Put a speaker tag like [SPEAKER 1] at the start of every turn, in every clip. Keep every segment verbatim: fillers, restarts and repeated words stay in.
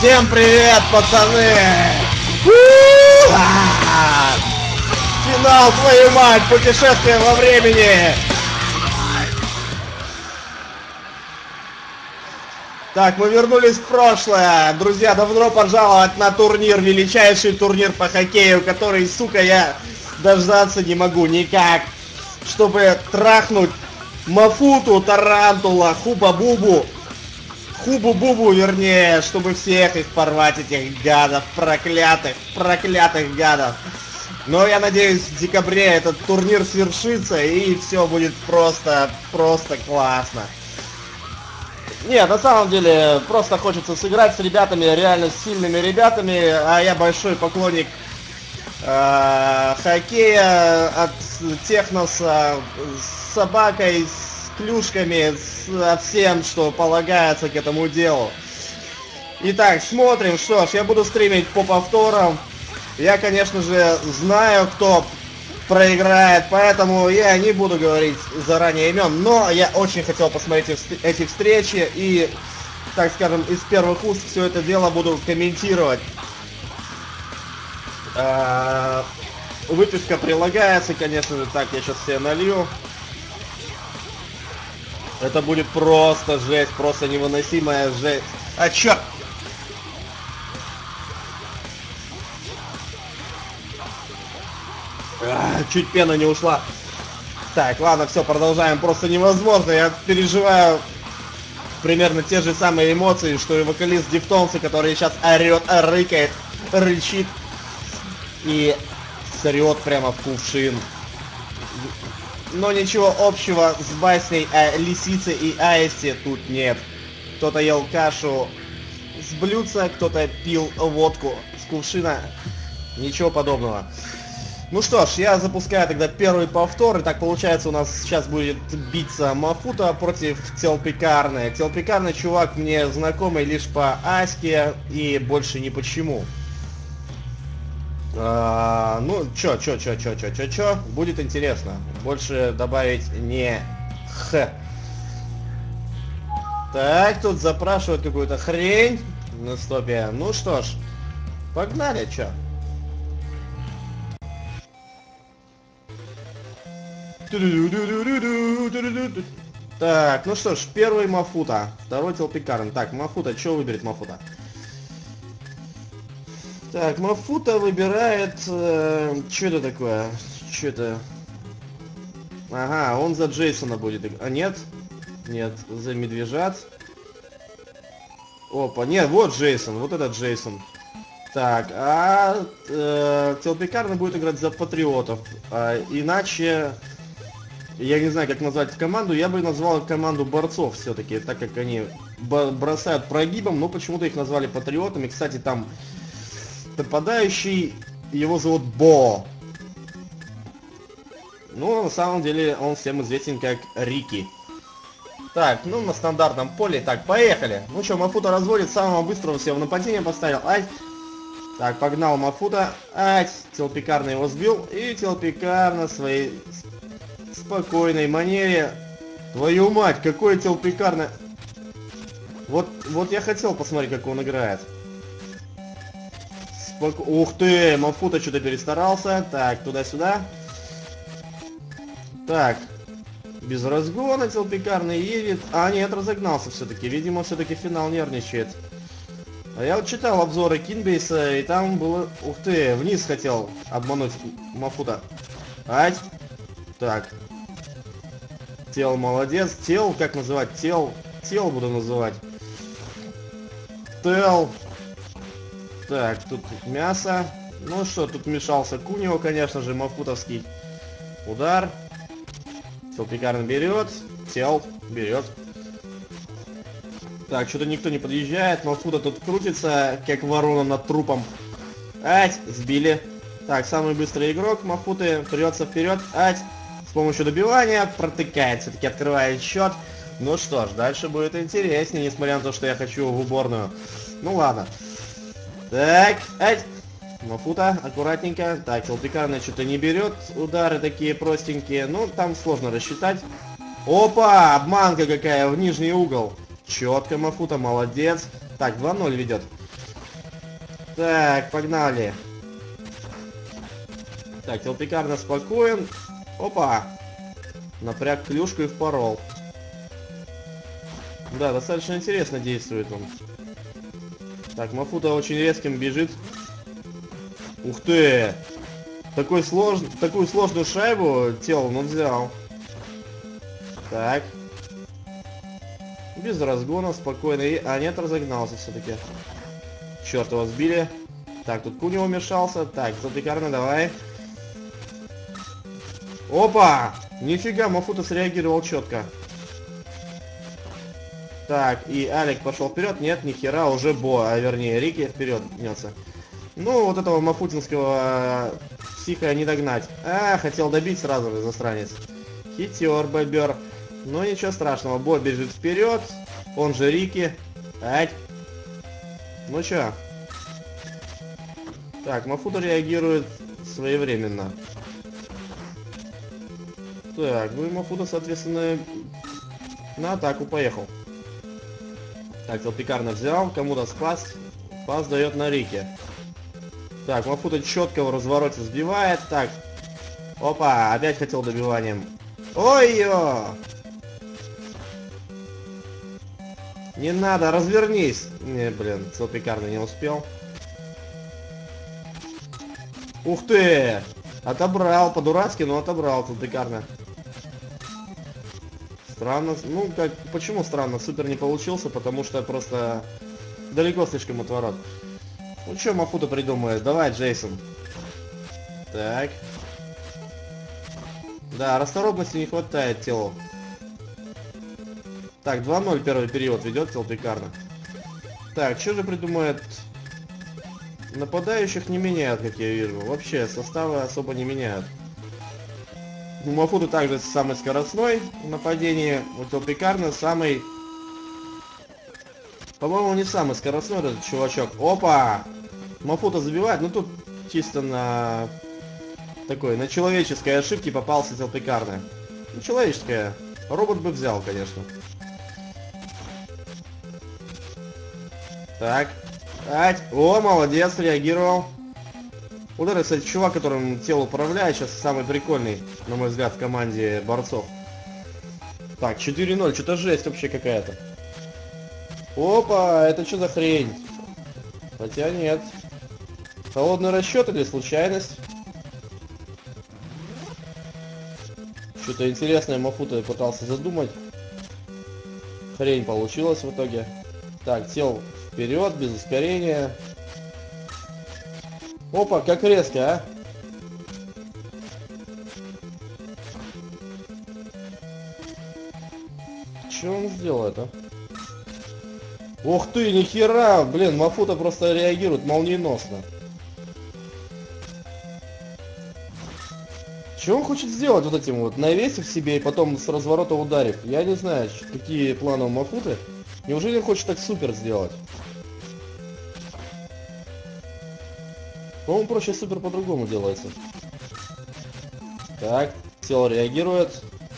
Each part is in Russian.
[SPEAKER 1] Всем привет, пацаны! Финал, твою мать, путешествие во времени! Так, мы вернулись в прошлое. Друзья, добро пожаловать на турнир, величайший турнир по хоккею, который, сука, я дождаться не могу никак, чтобы трахнуть Мафуту, Тарантула, Хуба-Бубу. Хубу-бубу, вернее, чтобы всех их порвать, этих гадов, проклятых, проклятых гадов. Но я надеюсь, в декабре этот турнир свершится и все будет просто, просто классно. Нет, на самом деле, просто хочется сыграть с ребятами, реально с сильными ребятами, а я большой поклонник э, хоккея от Техноса с собакой, с клюшками, со всем, что полагается к этому делу. Итак, смотрим, что ж, я буду стримить по повторам. Я, конечно же, знаю, кто проиграет, поэтому я не буду говорить заранее имен, но я очень хотел посмотреть эти встречи и, так скажем, из первых уст все это дело буду комментировать. Выписка прилагается, конечно же. Так, я сейчас себе налью. Это будет просто жесть, просто невыносимая жесть. А чё? А, чуть пена не ушла. Так, ладно, все, продолжаем. Просто невозможно. Я переживаю примерно те же самые эмоции, что и вокалист Дифтонса, который сейчас орет, рыкает, рычит и срет прямо в кувшин. Но ничего общего с басней о лисице и аисте тут нет. Кто-то ел кашу с блюдца, кто-то пил водку с кувшина. Ничего подобного. Ну что ж, я запускаю тогда первый повтор. И так получается, у нас сейчас будет биться Мафута против Телпекарны. Телпекарный чувак мне знакомый лишь по Аське и больше ни почему. А, ну, чё, чё, чё, чё, чё, чё, чё, будет интересно. Больше добавить не х. Так, тут запрашивают какую-то хрень на стопе. Ну что ж, погнали, чё. Так, ну что ж, первый Мафута, второй Телпекарн. Так, Мафута, что выберет Мафута? Так, Мафута выбирает... Э, что это такое? Что это? Ага, он за Джейсона будет. А нет? Нет, за Медвежат. Опа, нет, вот Джейсон, вот этот Джейсон. Так, а э, Телпекарна будет играть за Патриотов. А, иначе... Я не знаю, как назвать команду. Я бы назвал команду борцов все-таки, так как они бросают прогибом, но почему-то их назвали Патриотами. Кстати, там... нападающий, его зовут Бо. Ну, на самом деле, он всем известен как Рики. Так, ну, на стандартном поле. Так, поехали. Ну что, Мафута разводит, самого быстрого себе в нападение поставил. Ай. Так, погнал Мафута. Ай, Телпекарна его сбил. И Телпекарна в своей спокойной манере. Твою мать, какой Телпекарна. Вот, вот я хотел посмотреть, как он играет. Ух ты, Мафута что-то перестарался. Так, туда-сюда. Так. Без разгона Телпекарный едет. А, нет, разогнался все-таки. Видимо, все-таки финал нервничает. А я вот читал обзоры Кинбейса, и там было... Ух ты, вниз хотел обмануть Мафута. Ать. Так. Тел молодец. Тел, как называть? Тел. Тел буду называть. Тел. Так, тут мясо. Ну что, тут вмешался Кунио, конечно же, мафутовский удар. Телпекарн берет. Тел берет. Так, что-то никто не подъезжает. Мафута тут крутится, как ворона над трупом. Ать, сбили. Так, самый быстрый игрок Мафуты прется вперед. Ать, с помощью добивания протыкает, все-таки открывает счет. Ну что ж, дальше будет интереснее, несмотря на то, что я хочу в уборную. Ну ладно. Так, ай, Мафута, аккуратненько. Так, Телпекарна что-то не берет. Удары такие простенькие. Ну, там сложно рассчитать. Опа, обманка какая в нижний угол. Четко Мафута, молодец. Так, два ноль ведет. Так, погнали. Так, Телпикарно спокоен. Опа! Напряг клюшку и впорол. Да, достаточно интересно действует он. Так, Мафута очень резким бежит. Ух ты! Такой слож... Такую сложную шайбу телом он взял. Так. Без разгона, спокойно. И... А нет, разогнался все-таки. Черт, его сбили. Так, тут Кунио вмешался. Так, Телпикарно, давай. Опа! Нифига, Мафута среагировал четко. Так, и Алик пошел вперед. Нет, ни хера, уже Бо, а вернее Рики вперед гнется. Ну, вот этого мафутинского психа не догнать. А, хотел добить сразу же, засранец. Хитер, бобер. Но ничего страшного, Бо бежит вперед. Он же Рики. Ать. Ну чё? Так, Мафута реагирует своевременно. Так, ну и Мафута, соответственно, на атаку поехал. Так, Телпикарно взял, кому-то спас. Пас дает на Рике. Так, Мафута четко в развороте сбивает. Так. Опа, опять хотел добиванием. Ой-ё! Не надо, развернись. Не, блин, Телпикарно не успел. Ух ты! Отобрал, по-дурацки, но отобрал Телпикарно. Странно, ну как, почему странно? Супер не получился, потому что просто далеко слишком от ворот. Ну что Мафута придумает? Давай, Джейсон. Так. Да, расторопности не хватает телу. Так, два ноль первый период ведет Телпикарно. Так, что же придумает? Нападающих не меняют, как я вижу. Вообще, составы особо не меняют. У Мафута также самый скоростной в нападении. У Телпикарно самый... По-моему, не самый скоростной этот чувачок. Опа! Мафута забивает, ну тут чисто на... Такой, на человеческой ошибке попался Телпикарно. Ну, человеческая. Робот бы взял, конечно. Так. Ать. О, молодец, реагировал. Удар, кстати, чувак, которым тело управляет, сейчас самый прикольный, на мой взгляд, в команде борцов. Так, четыре ноль, что-то жесть вообще какая-то. Опа, это что за хрень? Хотя нет. Холодный расчет или случайность? Что-то интересное Мафута пытался задумать. Хрень получилась в итоге. Так, тело вперед, без ускорения. Опа, как резко, а? Что он сделал это? Ух ты, нихера! Блин, Мафута просто реагирует молниеносно. Что он хочет сделать вот этим вот? Навесив себе и потом с разворота ударив? Я не знаю, какие планы у Мафуты. Неужели он хочет так супер сделать? По-моему, проще супер по-другому делается. Так, тело реагирует.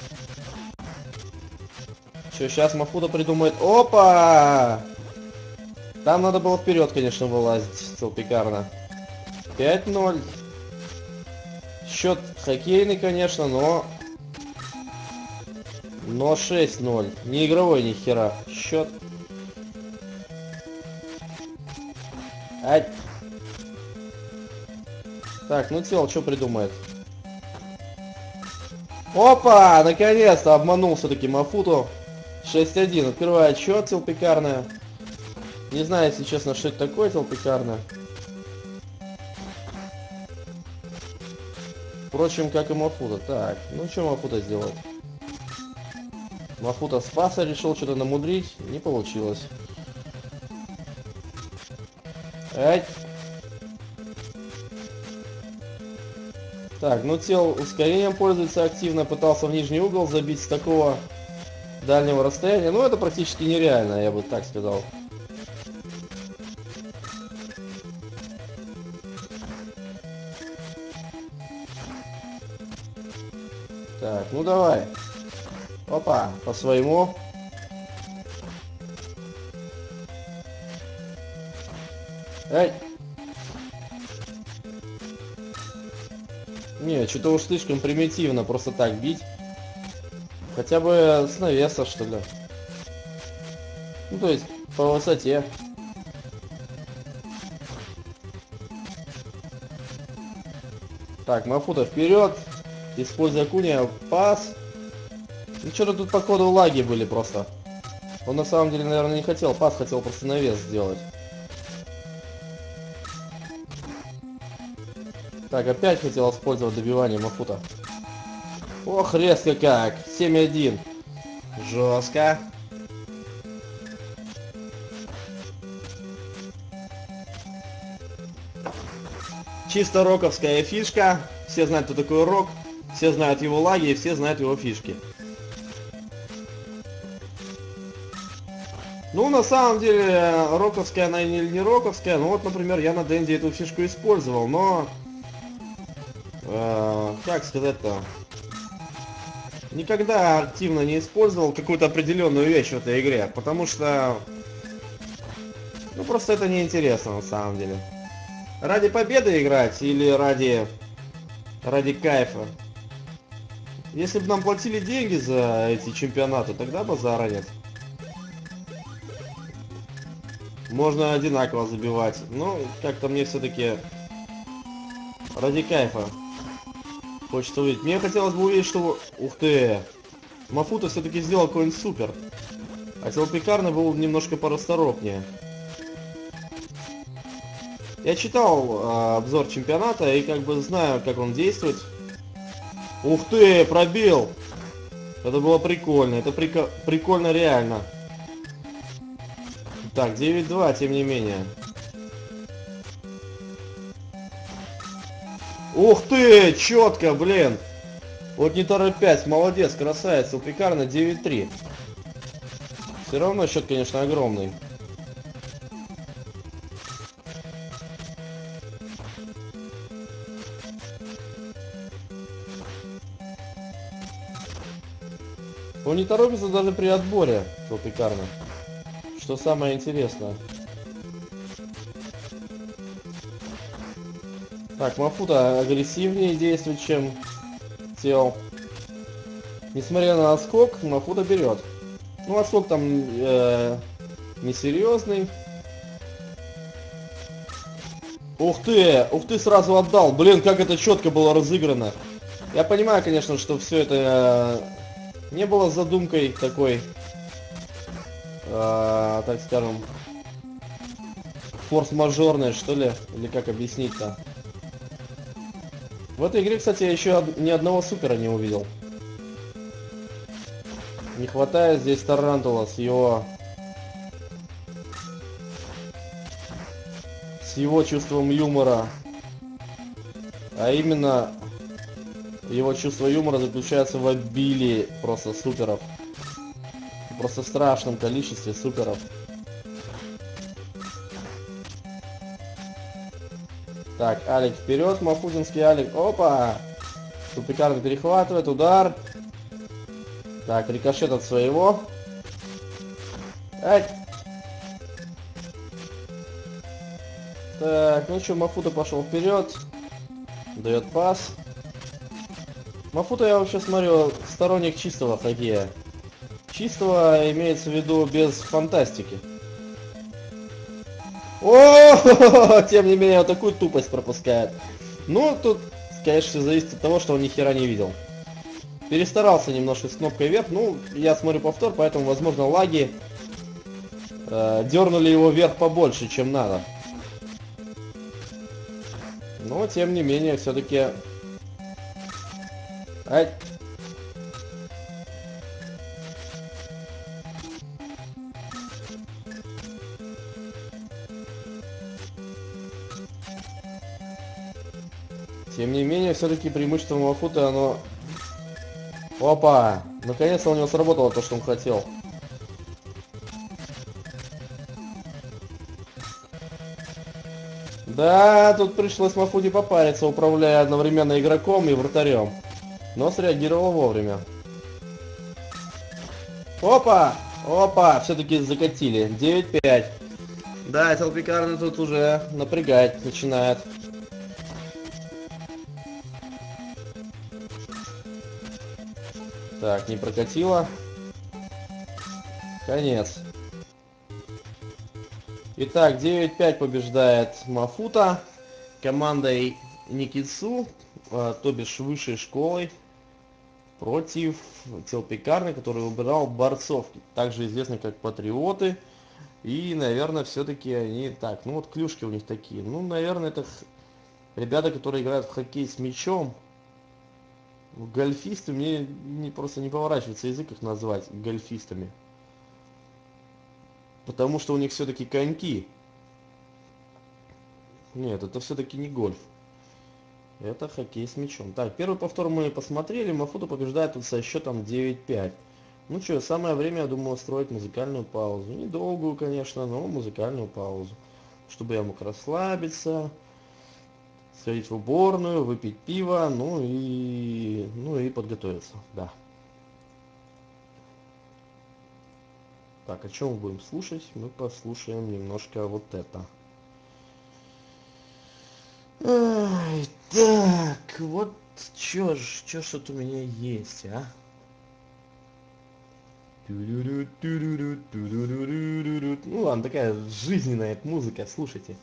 [SPEAKER 1] Что, сейчас Мафута придумает... Опа! Там надо было вперед, конечно, вылазить. Телпикарно. пять ноль. Счет хоккейный, конечно, но... Но шесть ноль. Не игровой ни хера. Счет. Ать. Так, ну тело что придумает? Опа! Наконец-то обманул все-таки Мафуту. шесть один. Открывает счет Телпикарно. Не знаю, если честно, что это такое Телпикарно. Впрочем, как и Мафута. Так, ну что Мафута сделать? Мафута с паса решил что-то намудрить. Не получилось. Ать. Так, ну тело ускорением пользуется активно. Пытался в нижний угол забить с такого дальнего расстояния. Но это практически нереально, я бы так сказал. Так, ну давай. Опа, по своему. Эй. Не, что-то уж слишком примитивно просто так бить. Хотя бы с навеса, что ли. Ну, то есть, по высоте. Так, Мафута вперед. Используя Куня, пас. Ну, что-то тут, походу, лаги были просто. Он на самом деле, наверное, не хотел пас, хотел просто навес сделать. Так, опять хотел использовать добивание Мафута. Ох, резко как. семь один. Жестко. Чисто роковская фишка. Все знают, кто такой Рок. Все знают его лаги, и все знают его фишки. Ну, на самом деле, роковская она или не роковская. Ну, вот, например, я на Денди эту фишку использовал, но... Э, как сказать-то? Никогда активно не использовал какую-то определенную вещь в этой игре, потому что... Ну, просто это неинтересно, на самом деле. Ради победы играть или ради... ради кайфа? Если бы нам платили деньги за эти чемпионаты, тогда базара нет. Можно одинаково забивать. Но как-то мне все-таки ради кайфа хочется увидеть. Мне хотелось бы увидеть, что... Ух ты! Мафута все-таки сделал какой-нибудь супер. А Телпикарный был немножко порасторопнее. Я читал э, обзор чемпионата и как бы знаю, как он действует. Ух ты! Пробил! Это было прикольно. Это прик... прикольно реально. Так, девять два, тем не менее. Ух ты, четко, блин. Вот не торопясь, молодец, красавец, Телпикарный девять три. Все равно счет, конечно, огромный. Он не торопится даже при отборе, Телпикарный. Что самое интересное. Так, Мафута агрессивнее действует, чем Тел. Несмотря на отскок, Мафута берет. Ну, отскок там э, несерьезный. Ух ты! Ух ты, сразу отдал. Блин, как это четко было разыграно. Я понимаю, конечно, что все это э, не было задумкой такой, э, так скажем, форс-мажорной, что ли, или как объяснить-то. В этой игре, кстати, я еще ни одного супера не увидел. Не хватает здесь Тарантула с его... с его чувством юмора. А именно, его чувство юмора заключается в обилии просто суперов. Просто в страшном количестве суперов. Так, Алик вперед, Мафутинский Алик. Опа! Телпикарный перехватывает, удар. Так, рикошет от своего. Ай. Так, ну что, Мафута пошел вперед. Дает пас. Мафута, я вообще смотрю, сторонник чистого хоккея. Чистого имеется в виду без фантастики. О, тем не менее, вот такую тупость пропускает. Ну, тут, конечно, все зависит от того, что он ни хера не видел. Перестарался немножко с кнопкой вверх. Ну, я смотрю повтор, поэтому, возможно, лаги э, дернули его вверх побольше, чем надо. Но, тем не менее, все-таки... Ай. Тем не менее, все-таки преимущество Мафута, оно... Опа! Наконец-то у него сработало то, что он хотел. Да, тут пришлось Мафуте попариться, управляя одновременно игроком и вратарем. Но среагировал вовремя. Опа! Опа! Все-таки закатили. девять пять. Да, Телпикарный тут уже напрягать начинает. Так, не прокатило. Конец. Итак, девять пять побеждает Мафута командой Никитсу, э, то бишь высшей школой, против Телпекарны, который выбирал борцов, также известны как Патриоты. И, наверное, все-таки они так, ну вот клюшки у них такие. Ну, наверное, это ребята, которые играют в хоккей с мячом. Гольфисты, мне не, просто не поворачивается язык их назвать гольфистами. Потому что у них все-таки коньки. Нет, это все-таки не гольф. Это хоккей с мячом. Так, первый повтор мы посмотрели. Мафута побеждает тут со счетом девять пять. Ну что, самое время, я думаю, устроить музыкальную паузу. Недолгую, конечно, но музыкальную паузу. Чтобы я мог расслабиться, сходить в уборную, выпить пиво, ну и, ну и подготовиться, да. Так, о чем мы будем слушать? Мы послушаем немножко вот это. Ай, так, вот чё ж, чё ж тут у меня есть, а? Ну ладно, такая жизненная музыка, слушайте.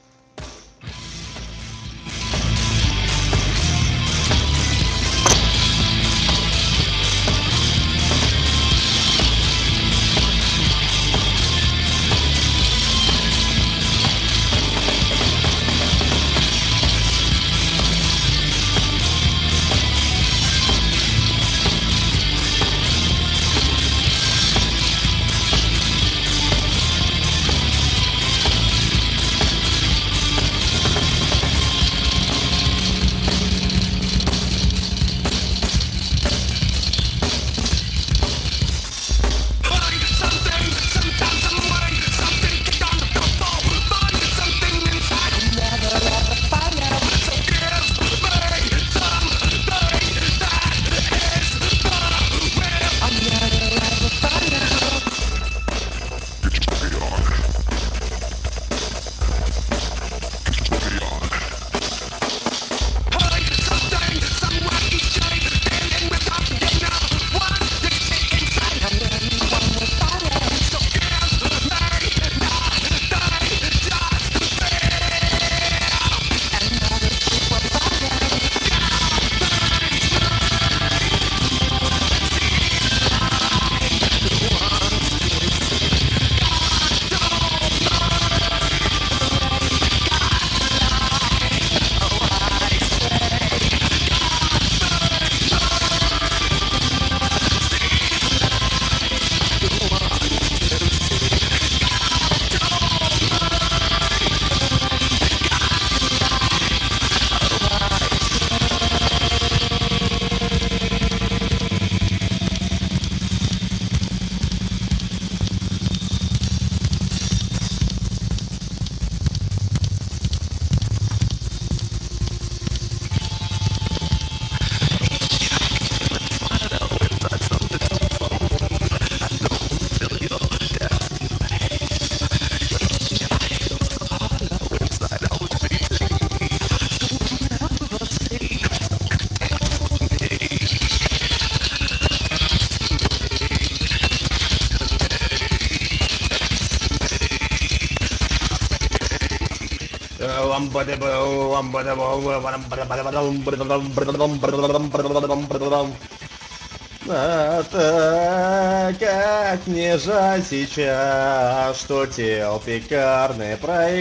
[SPEAKER 1] Это как мне жаль сейчас, что Телпекарный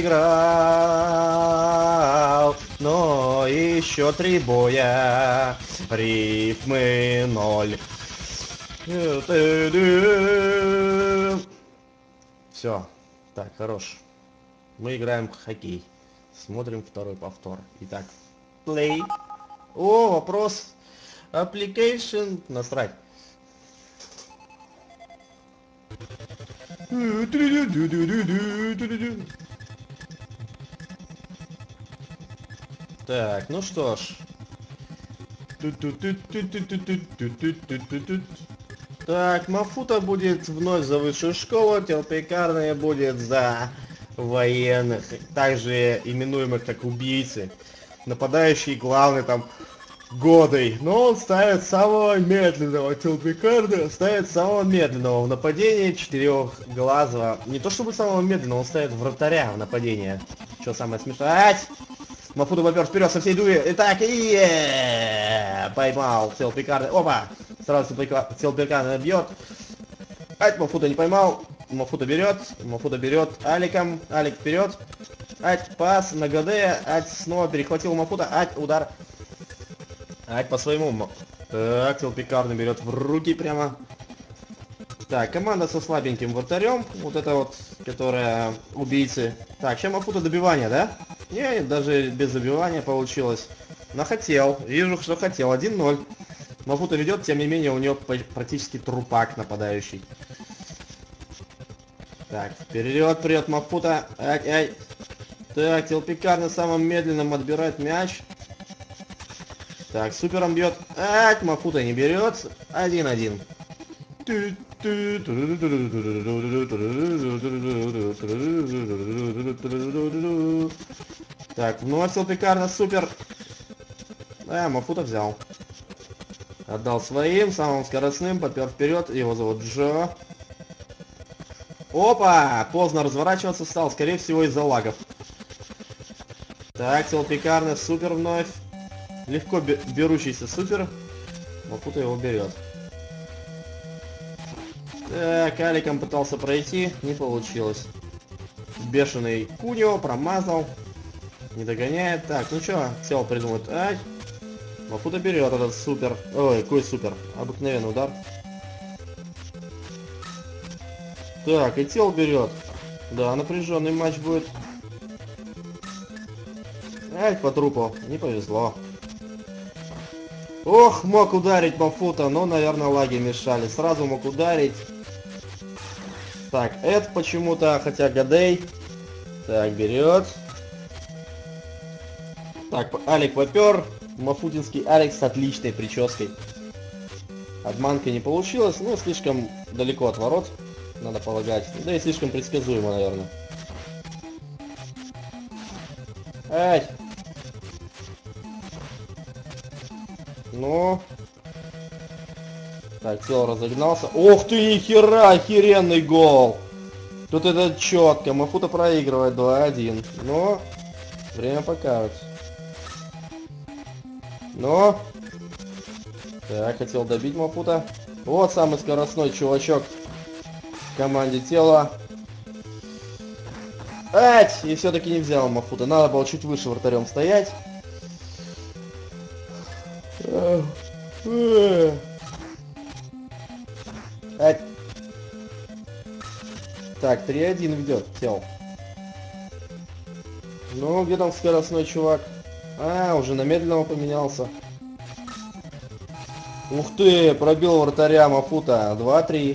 [SPEAKER 1] проиграл. Но еще три боя, рифмы ноль. Все, так, хорош. Мы играем в хоккей. Смотрим второй повтор. Итак, play. О, вопрос. Application. Насрать. Так, ну что ж. Так, Мафута будет вновь за высшую школу, Телпекарная будет за военных, также именуемых как убийцы. Нападающий главный там Годой. Но он ставит самого медленного. Телпикарда ставит самого медленного в нападении четырехглазого. Не то чтобы самого медленного, он ставит вратаря в нападение. Что самое смешное? Ать! Мафута попер вперед со всей дури. Итак, и поймал Телпикарда. Опа! Сразу Телпикарда бьет. Ать, Мафута не поймал. Мафута берет. Мафута берет Аликом. Алик вперед. Ать, пас на ГД. Ать снова перехватил Мафута. Ать, удар. Ать по своему. Так, Телпикарда берет в руки прямо. Так, команда со слабеньким вратарем. Вот это вот, которая убийцы. Так, сейчас Мафута добивание, да? Не, даже без забивания получилось. Но хотел. Вижу, что хотел. один ноль. Мафута ведет, тем не менее, у него практически трупак нападающий. Так, вперед прет Мафута. Ай, ай. Так, Телпикар на самом медленном отбирает мяч. Так, супером бьет. Ай, Мафута не берет. один один. Так, вновь Телпикар на супер. А, Мафута взял. Отдал своим, самым скоростным, попер вперед. Его зовут Джо. Опа! Поздно разворачиваться стал, скорее всего, из-за лагов. Так, Телпикарный супер вновь. Легко берущийся супер. Мафута его берет. Так, Аликом пытался пройти, не получилось. Бешеный Кунио промазал. Не догоняет. Так, ну что, Тел придумает. Ай. Мафута берет этот супер. Ой, какой супер. Обыкновенный удар. Так, и Тел берет. Да, напряженный матч будет. Ай, по трупу. Не повезло. Ох, мог ударить Мафута, но, наверное, лаги мешали. Сразу мог ударить. Так, Эд почему-то, хотя Гадей. Так, берет. Так, Алик попер. Мафутинский Алекс с отличной прической. Обманка не получилась, но слишком далеко от ворот, надо полагать. Да и слишком предсказуемо, наверное. Ай! Ну. Так, Тел разогнался. Ох ты, нихера, охеренный гол! Тут это четко. Мафута проигрывает два один. Но время покажет. Но. Так, хотел добить Мафута. Вот самый скоростной чувачок в команде Тела. Ать! И все-таки не взял Мафута. Надо было чуть выше вратарем стоять. Ать. Так, три один ведет Тел. Ну, где там скоростной чувак? А, уже на медленного поменялся. Ух ты, пробил вратаря Мафута. два три.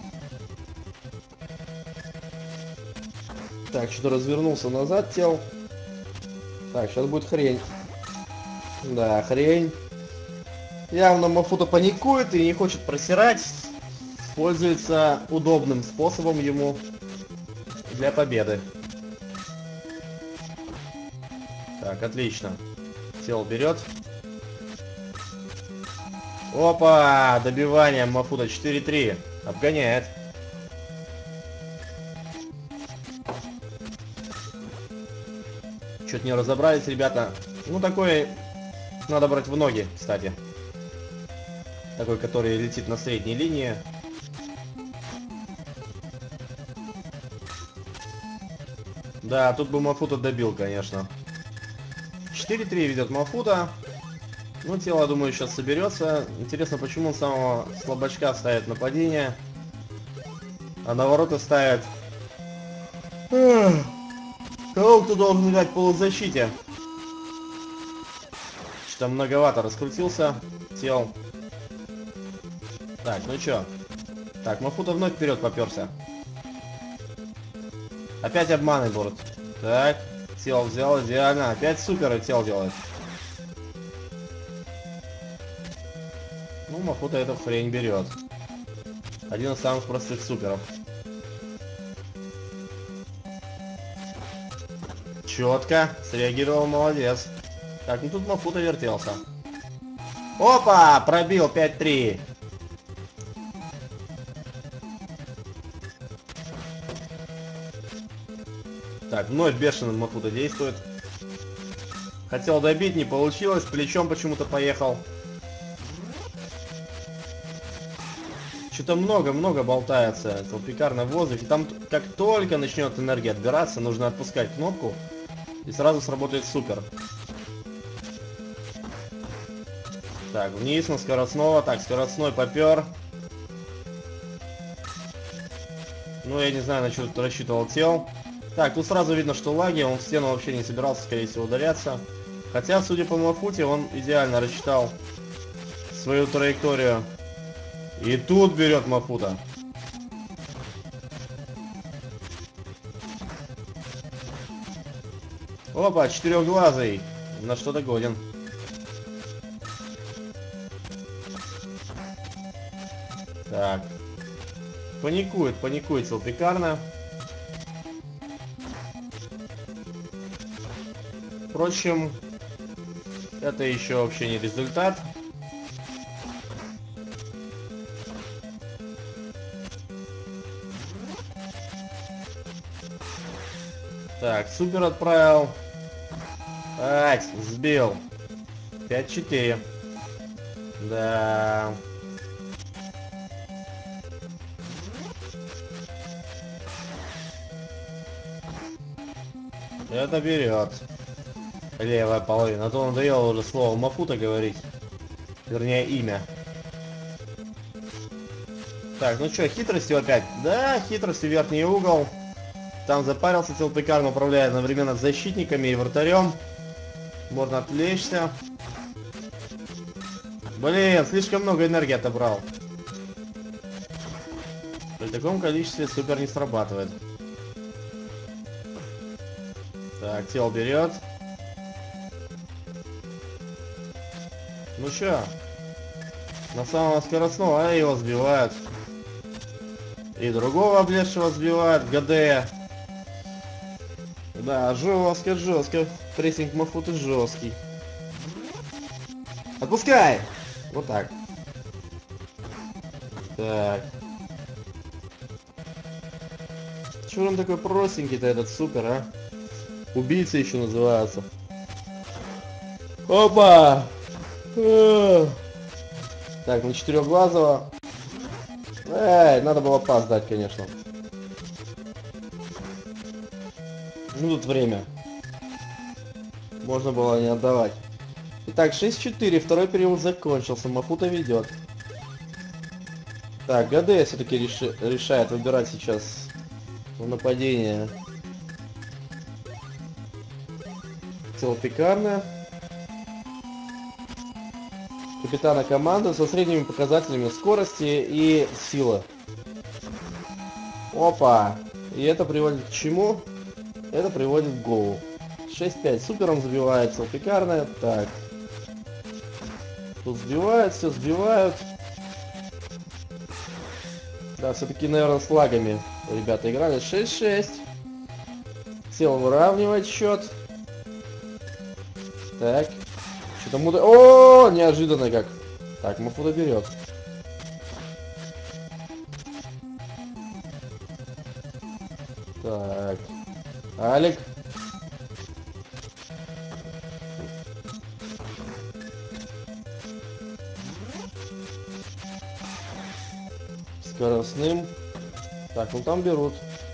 [SPEAKER 1] Так, что-то развернулся назад Тел. Так, сейчас будет хрень. Да, хрень. Явно Мафута паникует и не хочет просирать. Пользуется удобным способом ему для победы. Так, отлично. Тел берет. Опа! Добивание Мафута четыре три. Обгоняет. Что-то не разобрались, ребята. Ну, такой надо брать в ноги, кстати. Такой, который летит на средней линии. Да, тут бы Мафута добил, конечно. четыре три ведет Мафута. Ну, Тело, думаю, сейчас соберется. Интересно, почему он самого слабачка ставит нападение, а на ворота ставит... Кого кто должен играть в полузащите? Что-то многовато раскрутился. Тел. Так, ну чё? Так, Мафута вновь вперед поперся. Опять обманы будут. Так, Тел взял идеально. Опять супер и Тел делает. Ну, Мафута эту хрень берет. Один из самых простых суперов. Четко. Среагировал, молодец. Так, ну тут Мафута вертелся. Опа, пробил пять три. Так, вновь бешеный Мафута действует. Хотел добить, не получилось, плечом почему-то поехал. Что-то много-много болтается Целпикарна в воздухе. Там как только начнет энергия отбираться, нужно отпускать кнопку. И сразу сработает супер. Так, вниз на скоростного. Так, скоростной попер. Ну, я не знаю, на что тут рассчитывал тел. Так, тут сразу видно, что лаги. Он в стену вообще не собирался, скорее всего, ударяться. Хотя, судя по Мафуте, он идеально рассчитал свою траекторию. И тут берет Мафута. Опа, четырехглазый. На что-то годен. Так. Паникует, паникует Целпикарна. Впрочем, это еще вообще не результат. Так, супер отправил. Ать, сбил. пять четыре. Да. Это берет. Левая половина. А то надоело уже слово Мафута говорить. Вернее, имя. Так, ну что, хитростью опять? Да, хитростью верхний угол. Там запарился Целпикарн, управляет одновременно защитниками и вратарем. Можно отвлечься. Блин, слишком много энергии отобрал. При таком количестве супер не срабатывает. Так, тело берет. Ну чё? На самого скоростного, а его сбивают. И другого облезшего сбивают. ГД. Да, жестко, жестко. Прессинг Мафуты жесткий. Отпускай! Вот так. Так. Чего он такой простенький-то, этот супер, а? Убийца еще называется. Опа! Так, на четырехглазого. Эй, надо было пас дать, конечно. Ну тут время. Можно было не отдавать. Итак, шесть четыре. Второй период закончился. Мафута ведет. Так, ГД все-таки реши, решает выбирать сейчас в нападение. Целпикарна. Капитана команды со средними показателями скорости и силы. Опа! И это приводит к чему? Это приводит к голу. шесть пять. Супером забивает Целпикарна. Так. Тут сбивают, все сбивают. Да, все-таки, наверное, с лагами ребята играли. шесть шесть. Сел выравнивать счет. Так. Что-то мудро... О, неожиданно как. Так, Мафута берет. Так. Алик. Скоростным. Так, ну там берут.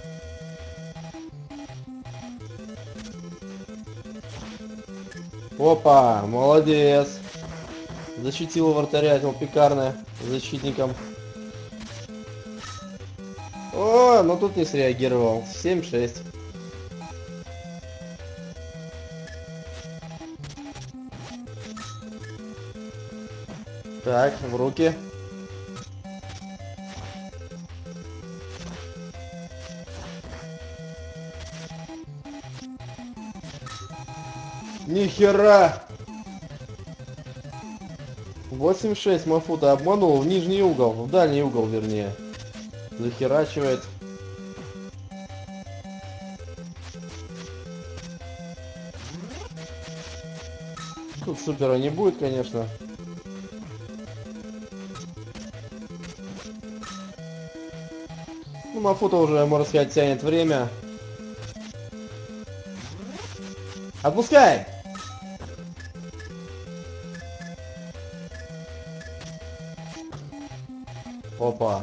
[SPEAKER 1] Опа, молодец. Защитила вратаря Целпикарна защитником. О, но тут не среагировал. семь шесть. Так, в руки. Нихера! восемь шесть Мафута обманул в нижний угол, в дальний угол вернее. Захерачивает. Тут супера не будет, конечно. Мафута уже, можно сказать, тянет время. Отпускай! Опа.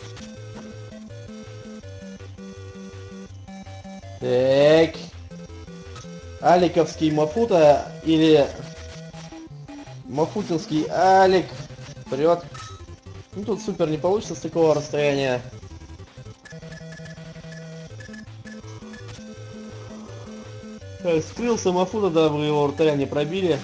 [SPEAKER 1] Так. Аликовский Мафута или Мафутинский Алик. Вперед. Ну тут супер не получится с такого расстояния. Так, скрылся Мафута, дабы его вратаря не пробили.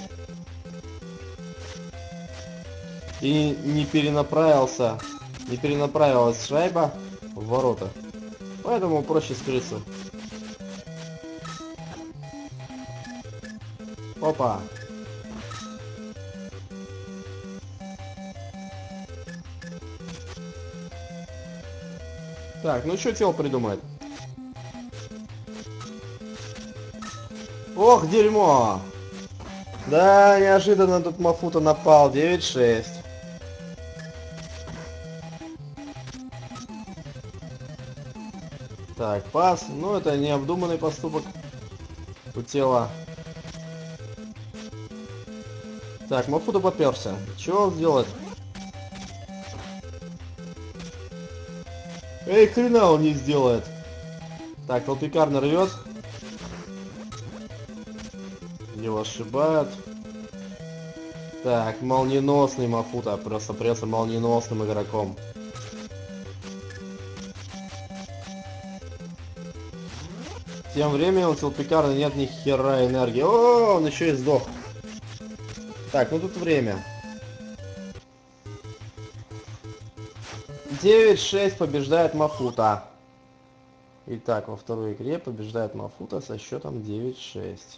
[SPEAKER 1] И не перенаправился. Не перенаправилась шайба в ворота. Поэтому проще скрыться. Опа. Так, ну что тело придумает? Ох, дерьмо! Да, неожиданно тут Мафута напал. девять шесть. Так, пас. Ну, это необдуманный поступок у тела. Так, Мафута поперся. Чего он сделает? Эй, хрена он не сделает. Так, Толпикар нарвет. Его ошибают. Так, молниеносный Мафута. Просто прется молниеносным игроком. Тем временем у Толпикара нет ни хера энергии. О, он еще и сдох. Так, ну тут время. девять шесть побеждает Мафута. Итак, во второй игре побеждает Мафута со счетом девять шесть.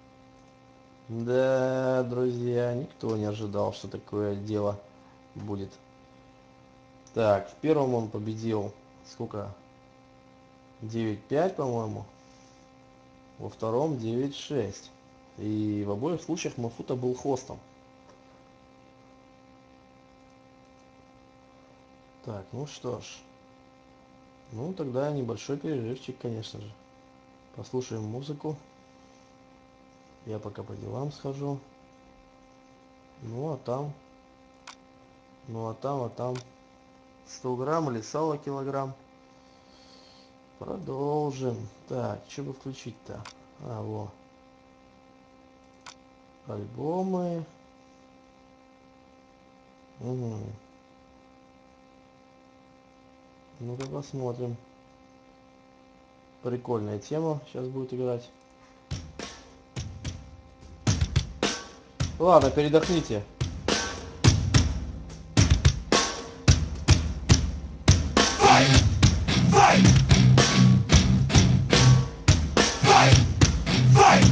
[SPEAKER 1] Да, друзья, никто не ожидал, что такое дело будет. Так, в первом он победил, сколько? девять пять, по-моему. Во втором девять шесть. И в обоих случаях Мафута был хостом. Так, ну что ж. Ну, тогда небольшой перерывчик, конечно же. Послушаем музыку. Я пока по делам схожу. Ну, а там... Ну, а там, а там... сто грамм или сало килограмм. Продолжим. Так, что бы включить-то? А, во. Альбомы. Угу. Ну-ка посмотрим. Прикольная тема сейчас будет играть. Ладно, передохните. Fight! Fight! Fight! Fight!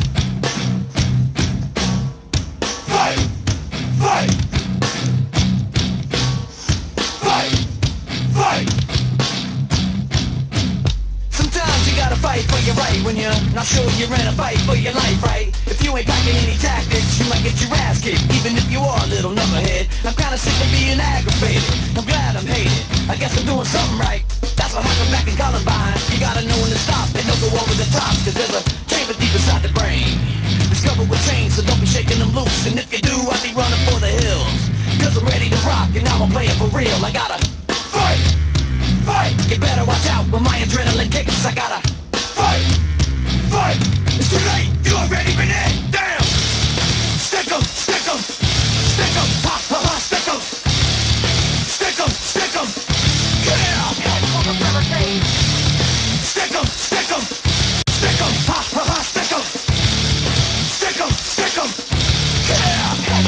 [SPEAKER 1] Fight! Fight! Fight! Fight! Sometimes you gotta fight for your right when you're not sure you're in a fight for your life, right? If you ain't packing any tactics, you might get your ass kicked, even if you are a little knucklehead. I'm kinda sick of being aggravated. I'm glad I'm hated. I guess I'm doing something right. That's what happened back in Columbine. You gotta know when to stop and don't go over the top, cause there's a chamber deep inside the brain. It's covered with chains, so don't be shaking them loose. And if you do, I'll be running for the hills. Cause I'm ready to rock and now I'm playing for real. I gotta fight! Fight! You better watch out when my adrenaline kicks. I gotta fight! Fight! It's too late! You already been in! Damn! Stick 'em! Stick 'em! Stick 'em! Ha ha ha! Stick 'em! Stick 'em! Stick 'em! Yeah! Stick 'em! Stick 'em! Stick 'em! Ha ha ha! Stick 'em! Stick 'em! Stick 'em! Yeah!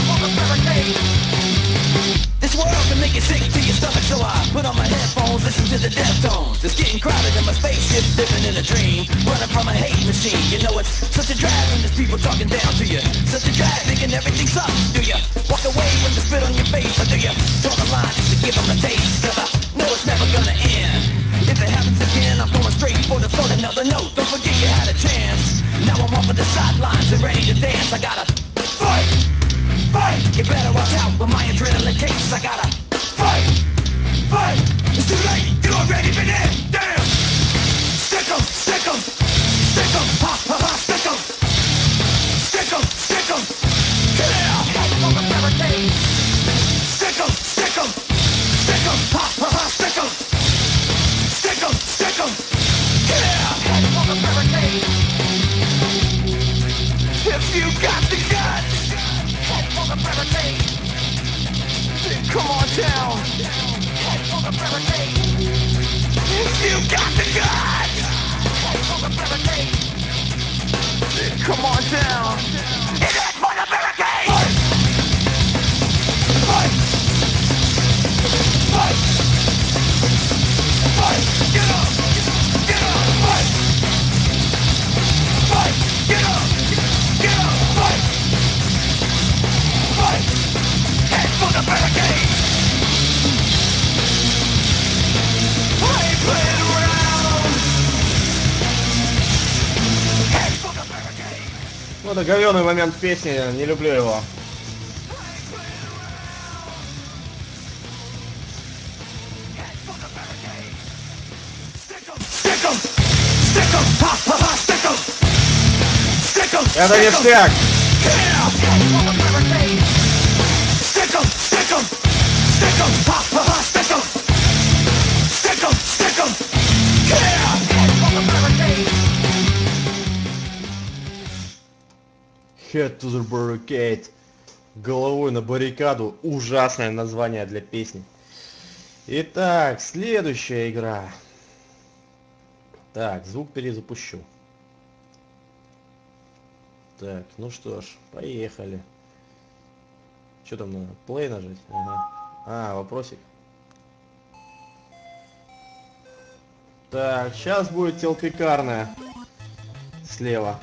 [SPEAKER 1] This world can make you sick to your stomach, so I put on my headphones, listen to the Deftones. It's getting crowded in my spaceship, living in a dream, running from a hate machine. You know it's such a drag when there's people talking down to you. Such a drag thinking everything's up. Do you walk away with the spit on your face, or do you draw the line just to give them a taste? Cause I know it's never gonna end. If it happens again, I'm going straight for the phone. Another note, don't forget you had a chance. Now I'm off of the sidelines and ready to dance. I gotta fight! Fight! You better watch out when my adrenaline kicks. I gotta fight! Fight! It's too late! You already been in! Damn!
[SPEAKER 2] Come on down. Head for the barricade. You got the gun. Head for the barricade. Come on down. And head for the barricade. Fight. Fight. Fight. Get up. Get up. Fight. Fight. Get up. Get up. Fight. Fight. Head for the barricade. I ain't playing around. Head for the barricade.
[SPEAKER 1] Ну, это говёный момент песни, не люблю его.
[SPEAKER 2] Head for the barricade. Stick 'em. Stick 'em. Stick 'em. Ha ha ha. Stick 'em. Stick 'em.
[SPEAKER 1] Это ништяк.
[SPEAKER 2] Yeah. Head for the barricade. Stick 'em. Stick 'em. Stick 'em. Ha ha ha. Stick 'em. Stick 'em. Stick 'em. Yeah. Head for the barricade.
[SPEAKER 1] Head to the barricade. Головой на баррикаду. Ужасное название для песни. Итак, следующая игра. Так, звук перезапущу. Так, ну что ж, поехали. Что там надо? Play нажать? Ага. А, вопросик. Так, сейчас будет телпекарная. Слева.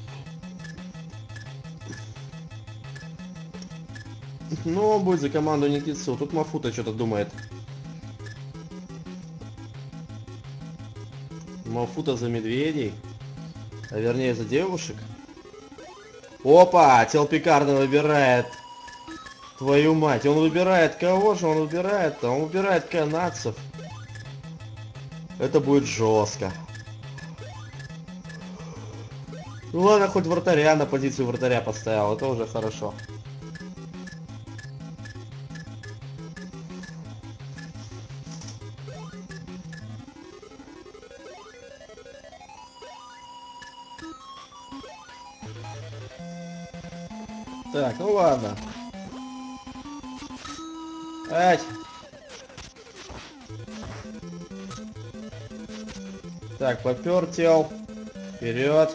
[SPEAKER 1] Ну, он будет за команду Никитсу. Тут Мафута что-то думает. Мафута за медведей. А вернее за девушек. Опа! Телпекарный выбирает. Твою мать. Он выбирает кого же он выбирает-то? Он выбирает канадцев. Это будет жестко. Ну ладно, хоть вратаря на позицию вратаря поставил. Это уже хорошо. Так, ну ладно. Ать. Так, попер тел. Вперед.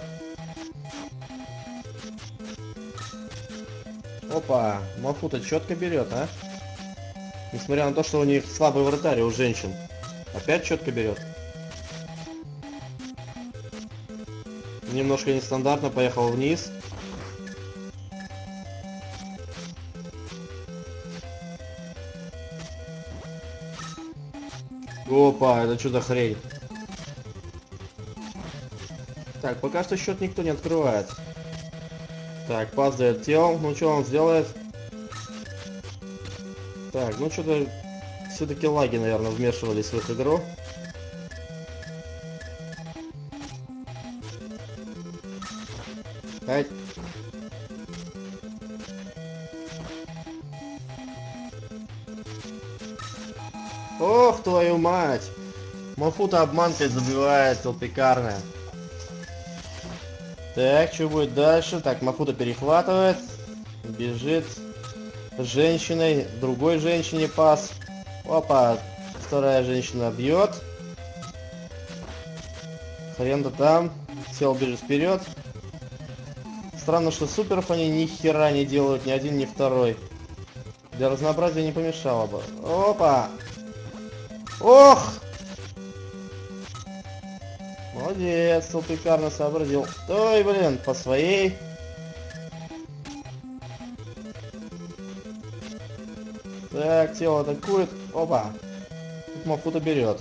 [SPEAKER 1] Опа, Мафута четко берет, а? Несмотря на то, что у них слабый вратарь у женщин. Опять четко берет. Немножко нестандартно, поехал вниз. Опа, это что за хрень? Так, пока что счет никто не открывает. Так, пас дает тел. Ну что он сделает? Так, ну что-то все-таки лаги, наверное, вмешивались в их игру. Ай. Ох, твою мать! Мафута обманкой забивает телпекарная. Так, что будет дальше? Так, Мафута перехватывает. Бежит с женщиной. Другой женщине пас. Опа, вторая женщина бьет. Хрен-то там. Сел бежит вперед. Странно, что суперов они ни хера не делают, ни один, ни второй. Для разнообразия не помешало бы. Опа! Ох! Молодец, телпекарно сообразил. Ой, блин, по своей. Так, тело атакует. Опа. Тут Мафута берет.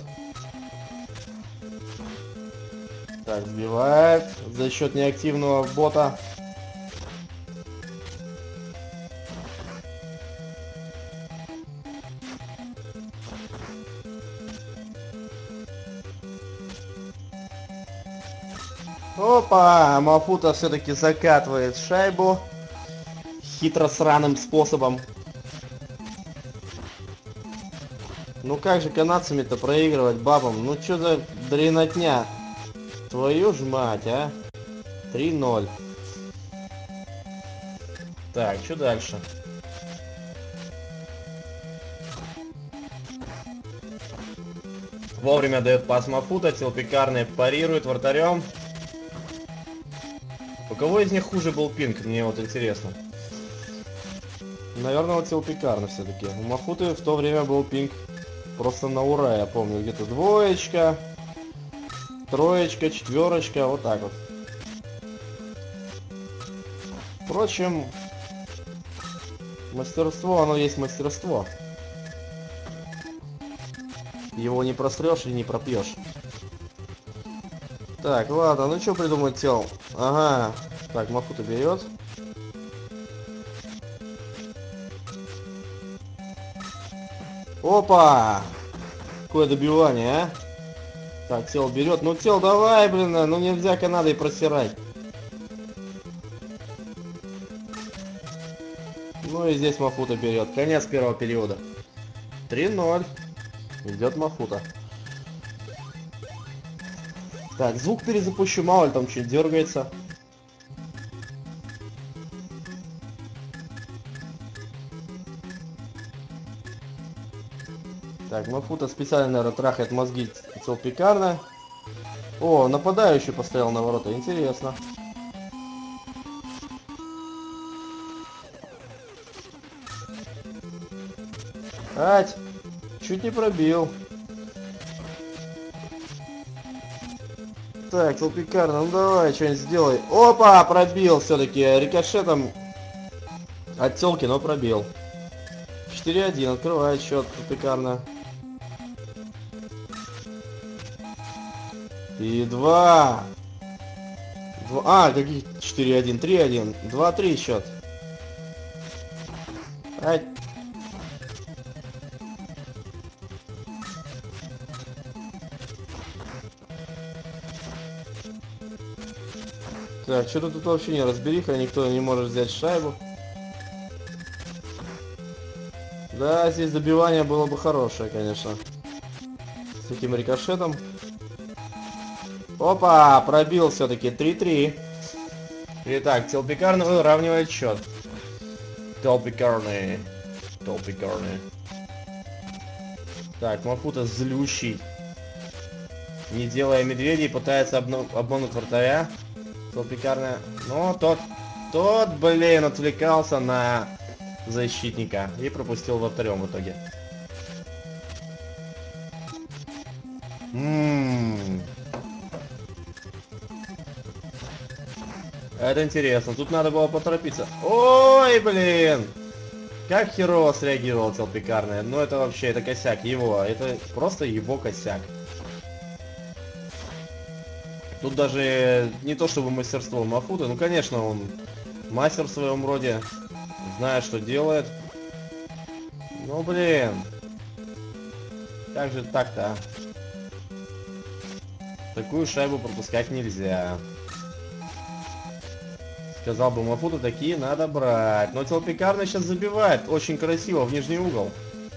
[SPEAKER 1] Так, сбивает. За счет неактивного бота. Опа, Мафута все-таки закатывает шайбу хитро сраным способом. Ну как же канадцами-то проигрывать бабам? Ну что за дренотня? Твою ж мать, а? три ноль. Так, что дальше? Вовремя дает пас Мафута, Телпикарный парирует вратарем. У кого из них хуже был пинг, мне вот интересно. Наверное, вот Телпикарный все-таки. У Мафуты в то время был пинг просто на ура, я помню. Где-то двоечка, троечка, четверочка, вот так вот. Впрочем, мастерство, оно есть мастерство. Его не просрешь и не пропьешь. Так, ладно, ну что придумать Тел? Ага, так, Мафута берет. Опа! Какое добивание, а? Так, Тел берет. Ну, Тел, давай, блин, ну нельзя Канадой просирать. Ну и здесь Мафута берет. Конец первого периода. три ноль. Идет Мафута. Так, звук перезапущу, мало ли там что-то дергается. Так, Мафута специально, наверное, трахает мозги Телпикарна. О, нападающий поставил на ворота, интересно. Ать, чуть не пробил. Так, Телпикарна, ну давай, что-нибудь сделай. Опа, пробил все-таки рикошетом от телки, но пробил. четыре один, открывает счет Телпикарна. И два. два. А, каких четыре один, три один. два три счет. Ай. Так, что-то тут вообще не разбериха, никто не может взять шайбу. Да, здесь добивание было бы хорошее, конечно. С этим рикошетом. Опа, пробил все-таки три три. Итак, Телпикарный выравнивает счет. Телпикарный. Телпикарный. Так, Мафута злющий. Не делая медведей, пытается обну... обмануть вратаря. Телпикарный. Но тот, тот, блин, отвлекался на защитника и пропустил вратарем в итоге. Ммм. Это интересно. Тут надо было поторопиться. Ой, блин. Как херово среагировал Телпикарный. Ну это вообще, это косяк его. Это просто его косяк. Тут даже не то чтобы мастерство Мафута. Ну конечно, он мастер в своем роде. Знает, что делает. Ну блин. Как же так-то, а? Такую шайбу пропускать нельзя. Сказал бы Мафута, такие надо брать. Но Телпикарный сейчас забивает. Очень красиво в нижний угол.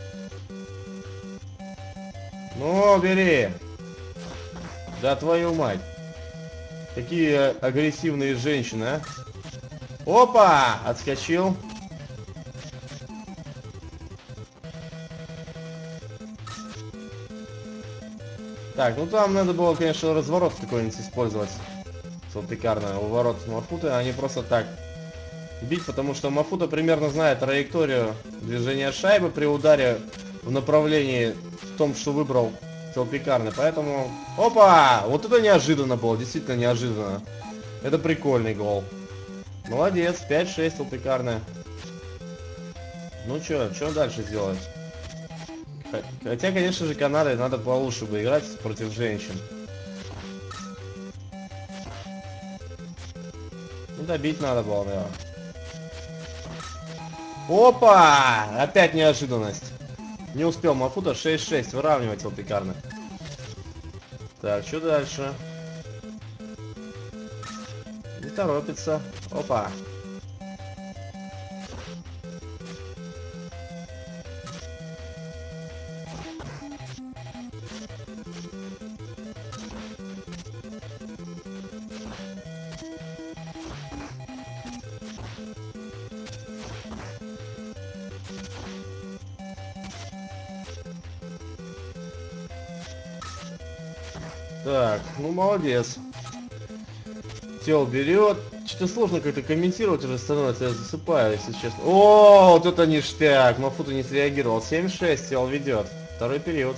[SPEAKER 1] Ну, бери. Да твою мать. Какие агрессивные женщины, а? Опа! Отскочил. Так, ну там надо было, конечно, разворот какой-нибудь использовать. Телпикарный у ворот Мафута, а не просто так бить, потому что Мафута примерно знает траекторию движения шайбы при ударе в направлении в том, что выбрал Телпикарный. Поэтому... Опа! Вот это неожиданно было, действительно неожиданно. Это прикольный гол. Молодец, пять шесть Телпикарный. Ну чё, что дальше сделать? Хотя, конечно же, Канадой надо получше бы играть против женщин. Ну, добить надо было, наверное. Опа! Опять неожиданность. Не успел Мафута. шесть шесть. Выравнивать Телпикарный. Так, что дальше? Не торопится. Опа. Так, ну молодец. Тело берет. Что-то сложно как-то комментировать уже становится, я засыпаю, если честно. О, вот это ништяк. Мафута не среагировал. семь шесть тело ведет. Второй период.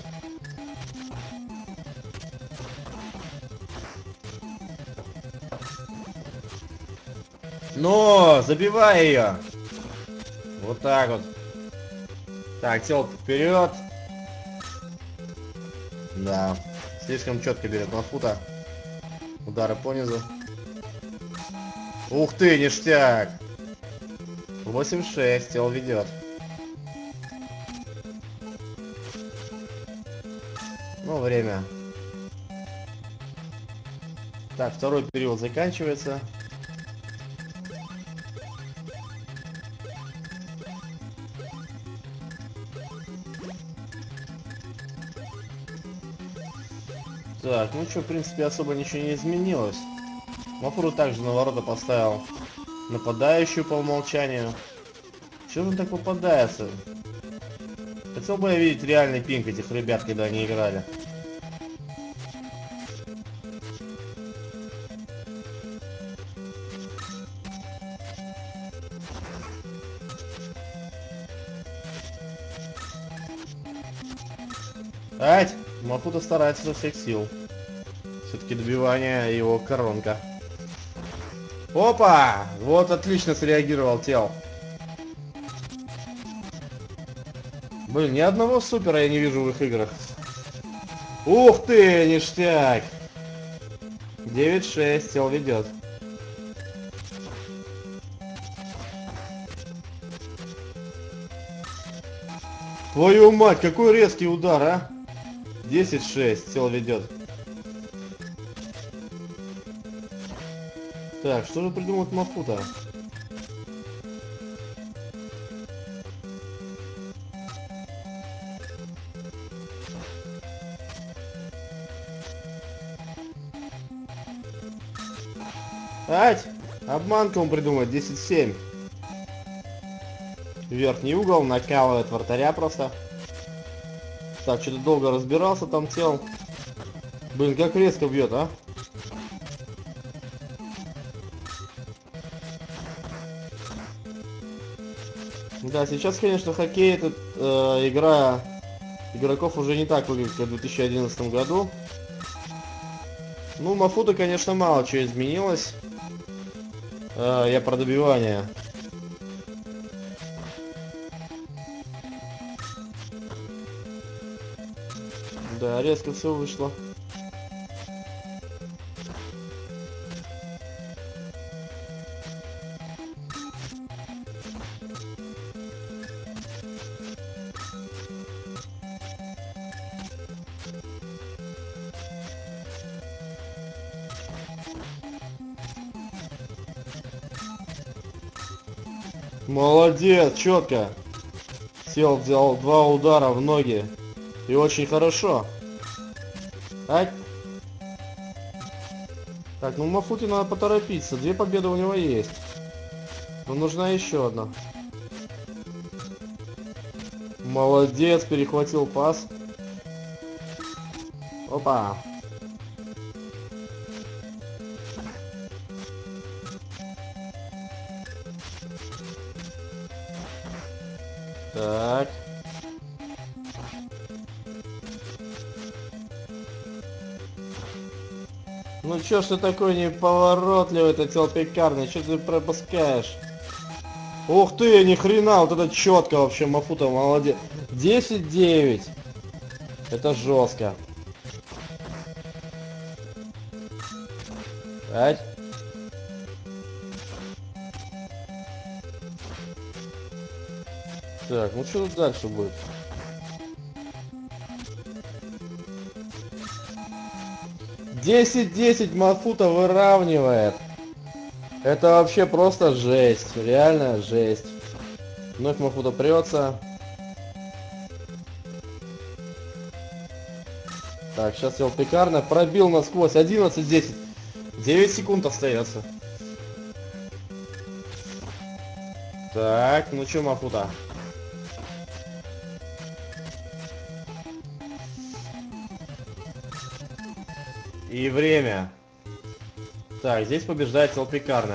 [SPEAKER 1] Но, забивай ее. Вот так вот. Так, тело вперед. Да. Слишком четко берет Мафута. Удары понизу. Ух ты, ништяк. восемь шесть, тело ведет. Ну, время. Так, второй период заканчивается. Так, ну что, в принципе, особо ничего не изменилось. Мафуру также на ворота поставил нападающую по умолчанию. Чего же он так попадается? Хотел бы я видеть реальный пинг этих ребят, когда они играли. Ать! Мафута старается со всех сил. Все-таки добивание его коронка. Опа! Вот отлично среагировал Тел. Блин, ни одного супера я не вижу в их играх. Ух ты, ништяк! девять шесть, Тел ведет. Твою мать, какой резкий удар, а! десять шесть, Тел ведет. Так, что же придумает Мафута? Ать! Обманку он придумает, десять семь. Верхний угол, накалывает вратаря просто. Так, что-то долго разбирался там Тел. Блин, как резко бьет, а? Да, сейчас, конечно, хоккей, это э, игра игроков уже не так выглядит, как в две тысячи одиннадцатом году. Ну, Мафута, конечно, мало чего изменилось. Э, я про добивание. Да, резко все вышло. Молодец, четко. Сел, взял два удара в ноги. И очень хорошо. Ай. Так, ну Мафуте надо поторопиться. Две победы у него есть. Но нужна еще одна. Молодец, перехватил пас. Опа. Так. Ну чё ж ты такой неповоротливый, это Тел пекарный, что ты пропускаешь? Ух ты, ни хрена, вот это четко вообще, Мафута молодец. десять девять. Это жестко. Ать. Так, ну что тут дальше будет? десять десять Мафута выравнивает. Это вообще просто жесть. Реально жесть. Вновь Мафута прется. Так, сейчас его пекарно пробил насквозь. одиннадцать десять. девять секунд остается. Так, ну чё, Мафута? И время. Так, здесь побеждает Салпикарна.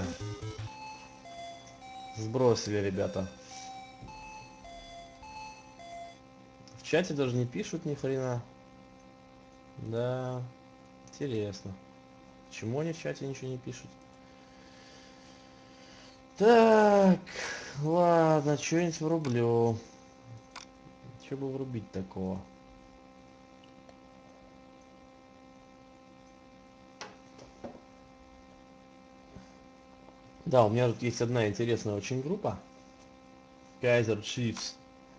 [SPEAKER 1] Сбросили, ребята. В чате даже не пишут ни хрена. Да, интересно. Почему они в чате ничего не пишут? Так, ладно, что-нибудь врублю. Что бы врубить такого? Да, у меня тут есть одна интересная очень группа. Kaiser Chiefs.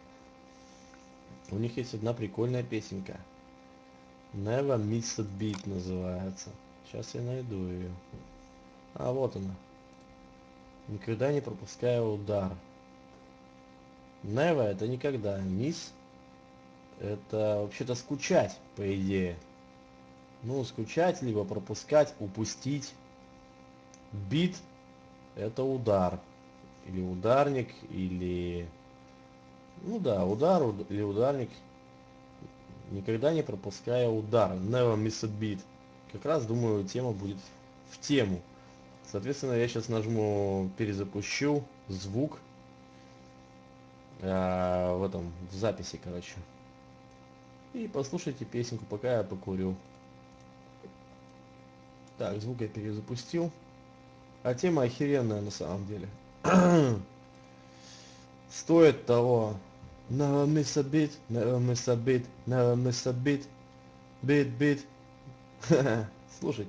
[SPEAKER 1] У них есть одна прикольная песенка. Never Miss a Beat называется. Сейчас я найду ее. А, вот она. Никогда не пропускаю удар. Never это никогда. Miss это вообще-то скучать, по идее. Ну, скучать, либо пропускать, упустить. Beat это удар. Или ударник, или... Ну да, удар или ударник. Никогда не пропуская удар. Never miss a beat. Как раз, думаю, тема будет в тему. Соответственно, я сейчас нажму перезапущу звук. А, в этом, в записи, короче. И послушайте песенку, пока я покурю. Так, звук я перезапустил. А тема охеренная на самом деле. Стоит того. Never miss a beat, never miss a beat, never miss a beat. Beat, beat. Слушайте.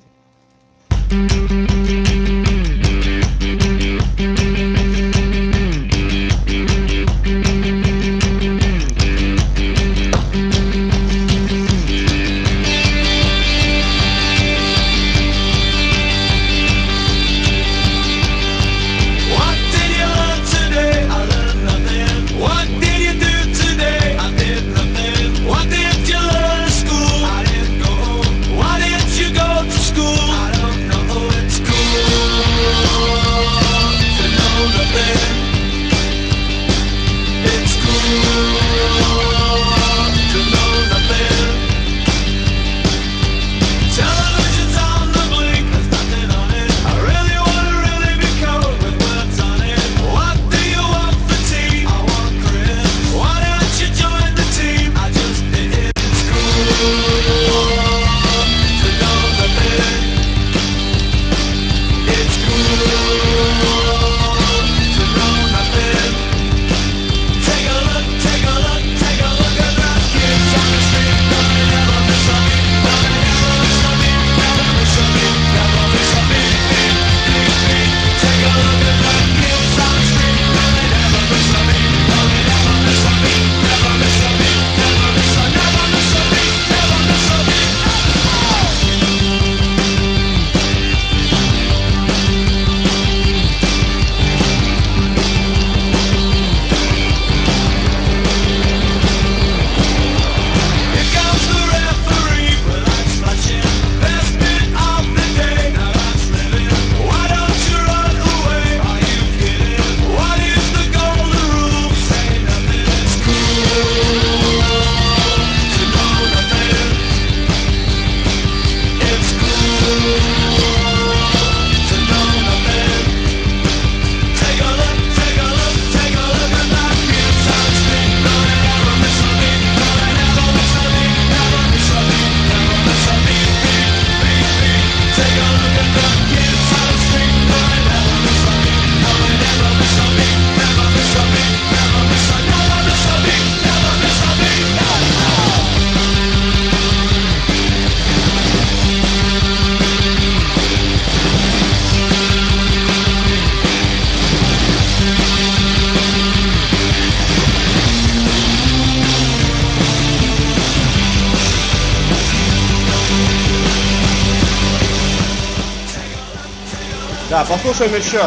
[SPEAKER 1] Да, послушаем еще.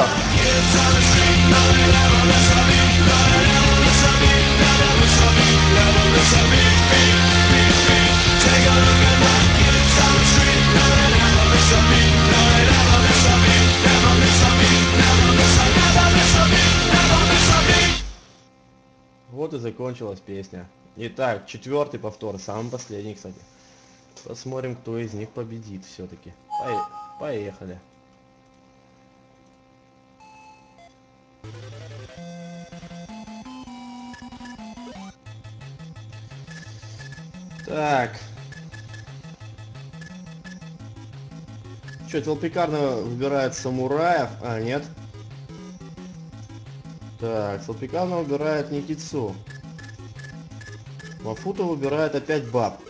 [SPEAKER 1] Вот и закончилась песня. Итак, четвертый повтор, самый последний, кстати. Посмотрим, кто из них победит все-таки. Поехали. Так. Что, Телпикарно выбирает самураев? А, нет. Так, Телпикарно выбирает Никитсу. Мафута выбирает опять баб.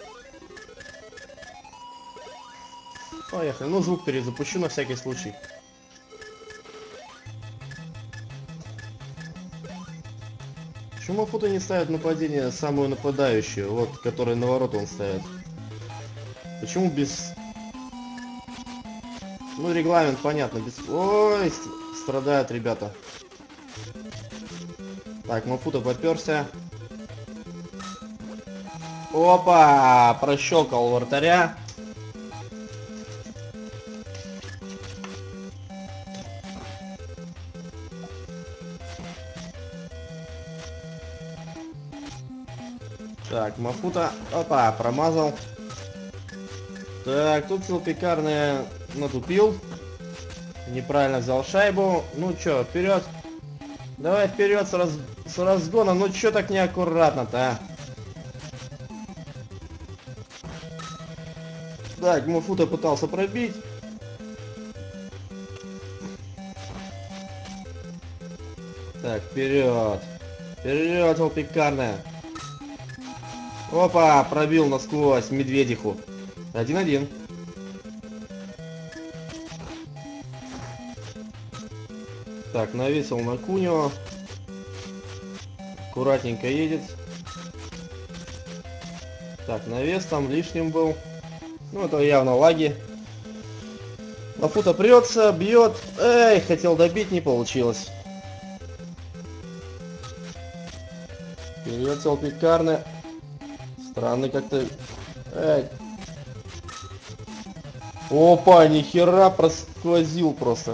[SPEAKER 1] Поехали. Ну, звук перезапущу на всякий случай. Почему Мафута не ставит нападение самую нападающую? Вот, которая на ворот он ставит. Почему без... Ну, регламент, понятно. Без... Ой, страдают ребята. Так, Мафута поперся. Опа! Прощелкал вратаря. Так, Мафута. Опа, промазал. Так, тут Телпикарный натупил. Неправильно взял шайбу. Ну чё, вперед. Давай вперед с, раз... с разгона. Ну чё так неаккуратно-то, а? Так, Мафута пытался пробить. Так, вперед. Вперед, Телпикарный. Опа, пробил насквозь Медведиху. Один-один. Так, навесил на Кунио. Аккуратненько едет. Так, навес там лишним был. Ну, это явно лаги. Мафута прется, бьет. Эй, хотел добить, не получилось. Вперед, Телпикарный. Странный как-то. Эй. Опа, нихера просквозил просто.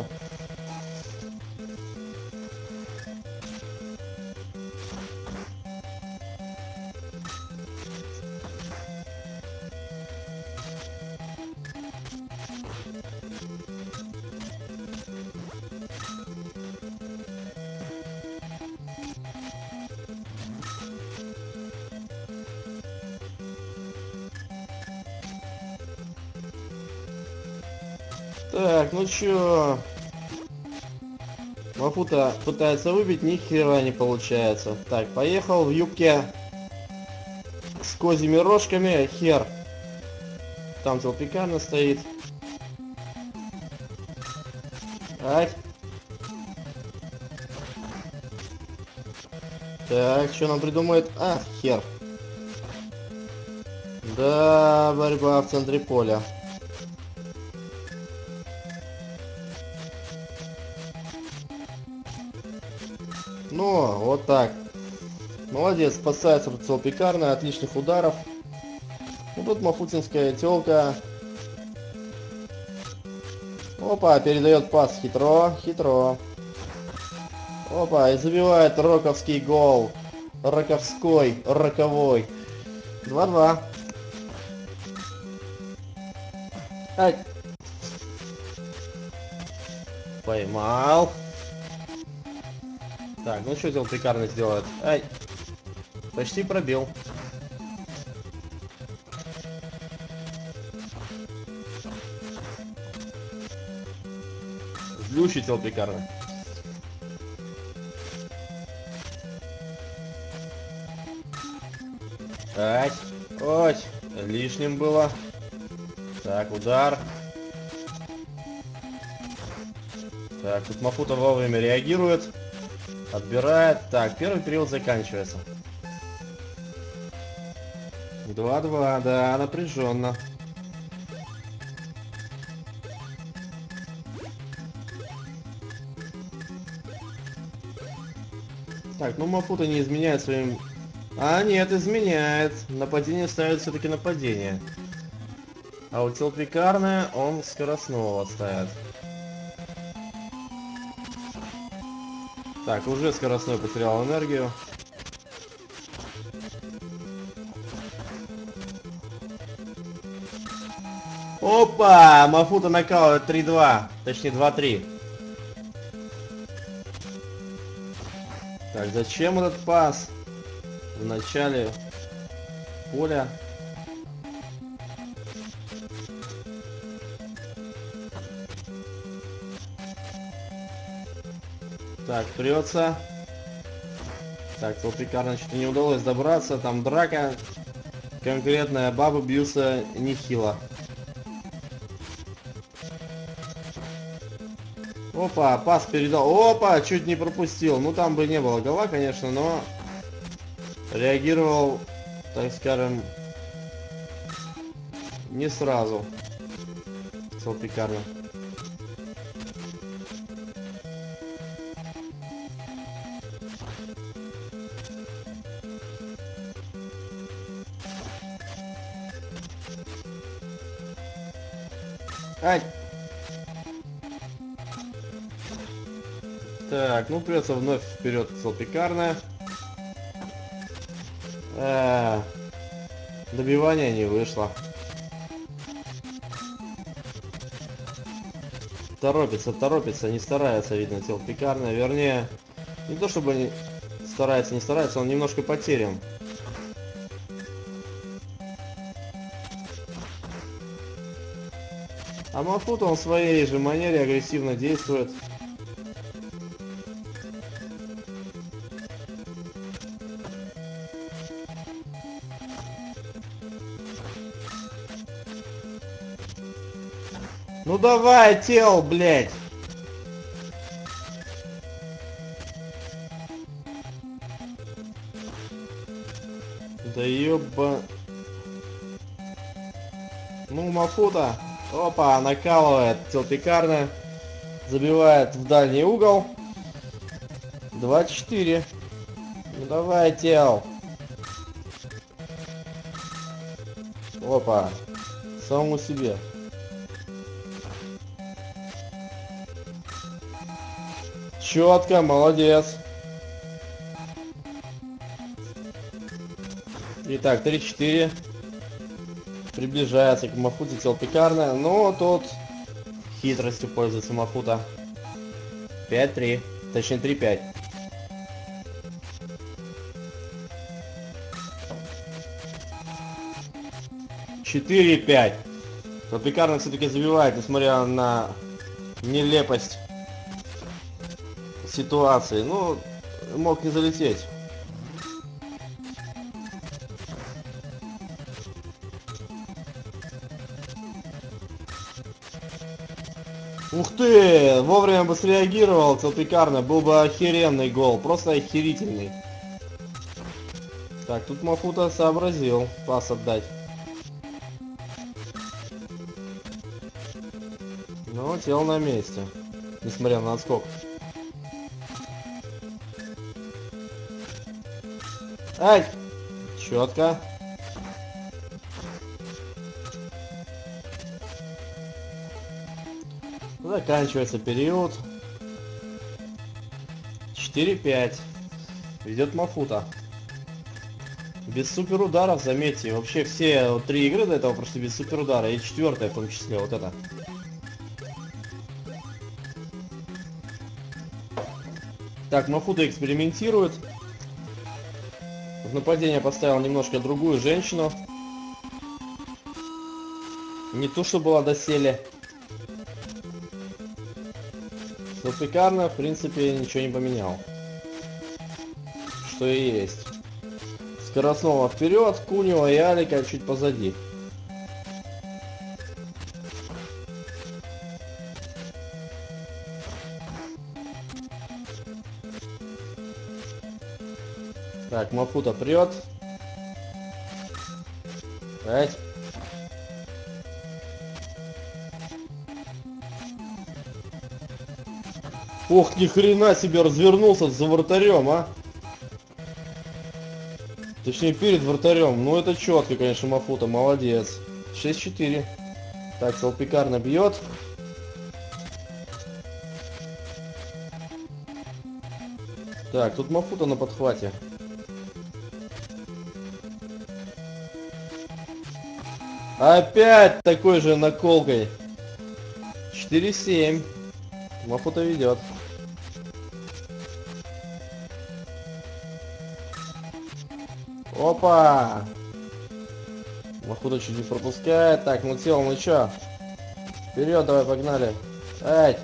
[SPEAKER 1] Так, ну чё? Мафута пытается выбить, ни хера не получается. Так, поехал в юбке с козьими рожками. Хер. Там Телпикарный стоит. Ай. Так, что нам придумает? А, хер. Да, борьба в центре поля. Ну, вот так. Молодец, спасается Телпикарный от лишних ударов. И тут мафутинская телка. Опа, передает пас хитро, хитро. Опа, и забивает роковский гол. Роковской, роковой. два-два. Ай. Поймал. Так, ну что Телпикарный сделает? Ай. Почти пробил. Злющий Телпикарный. Ай. Ой. Лишним было. Так, удар. Так, тут Мафута вовремя реагирует. Отбирает. Так, первый период заканчивается. два-два, да, напряженно. Так, ну Мафута не изменяет своим... А, нет, изменяет. Нападение ставит все-таки нападение. А у Телпикарный он скоростного ставит. Так, уже скоростной потерял энергию. Опа! Мафута накалывает три-два. Точнее два-три. Так, зачем этот пас? В начале поля. Так, прется. Так, Целпикарно что-то не удалось добраться. Там драка конкретная. Бабы бьются нехило. Опа, пас передал. Опа, чуть не пропустил. Ну там бы не было гола, конечно, но реагировал, так скажем, не сразу. Целпикарно. Ай! Так, ну придется вновь вперед Целпикарно. А, добивание не вышло. Торопится, торопится, не старается, видно, Целпикарно. Вернее, не то чтобы не старается, не старается, он немножко потерян. А Мафута он в своей же манере агрессивно действует. Ну давай, тел, блядь! Да ёба... Ну, Мафута. Опа, накалывает Целпикарно. Забивает в дальний угол. два-четыре. Ну давай, тел. Опа. Самому себе. Четко, молодец. Итак, три-четыре. Приближается к Мафуте Целпикарно. Но тут хитростью пользуется Мафута. пять-три. Точнее три-пять. четыре-пять. Целпикарно все-таки забивает, несмотря на нелепость ситуации. Ну, мог не залететь. Ух ты! Вовремя бы среагировал Целпикарно, был бы охеренный гол. Просто охерительный. Так, тут Мафута сообразил пас отдать. Но тел на месте, несмотря на отскок. Ай! Четко. Заканчивается период. четыре-пять. Ведет Мафута. Без суперударов, заметьте. Вообще все вот, три игры до этого прошли без суперудара. И четвертая в том числе. Вот это. Так, Мафута экспериментирует. В нападение поставил немножко другую женщину. Не ту, что была доселе. Целпикарно, в принципе, ничего не поменял. Что и есть. Скоростного вперед, Кунева и Алика чуть позади. Так, Мафута прет. Пять. Ох, ни хрена себе развернулся за вратарем, а. Точнее, перед вратарем. Ну, это четко, конечно, Мафута, молодец. шесть-четыре. Так, Целпикарно бьет. Так, тут Мафута на подхвате. Опять такой же наколкой. четыре семь. Мафута ведет. Опа! Мафута чуть не пропускает. Так, ну тело, ну чё? Вперед, давай, погнали. Ай!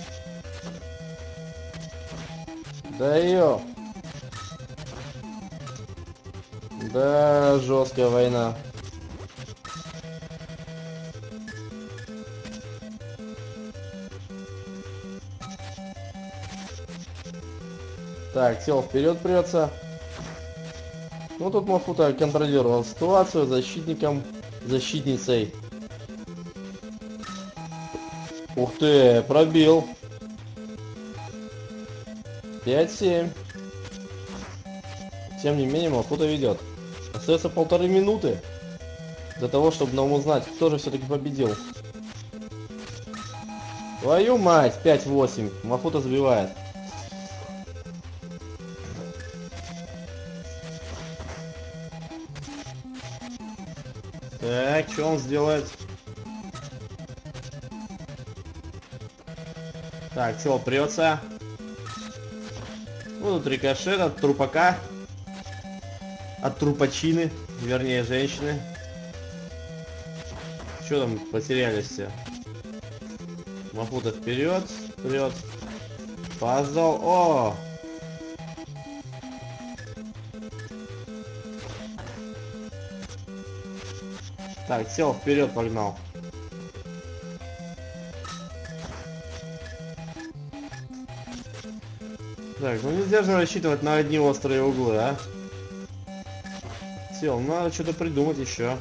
[SPEAKER 1] Да ё! Да, жесткая война. Так, тело вперед прется. Ну тут Мафута контролировал ситуацию защитником, защитницей. Ух ты, пробил. пять семь. Тем не менее, Мафута ведет. Остается полторы минуты для того, чтобы нам узнать, кто же все-таки победил. Твою мать, пять восемь. Мафута забивает. Так, что он сделает? Так, тело прется. Ну, тут рикошет от трупака. От трупачины, вернее, женщины. Что там потерялись все? Мафута вперед, вперед. Опоздал. О! Так, тело вперед погнал. Так, ну нельзя же рассчитывать на одни острые углы, а? Тело, надо что-то придумать еще.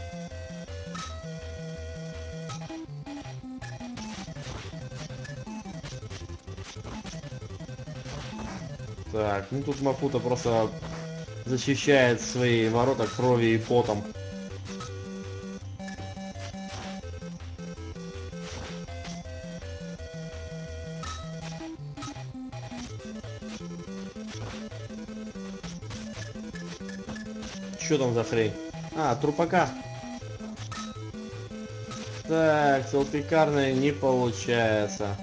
[SPEAKER 1] Так, ну тут Мафута просто защищает свои ворота кровью и потом. Что там за хрень? А, трупака. Так, целпекарная не получается.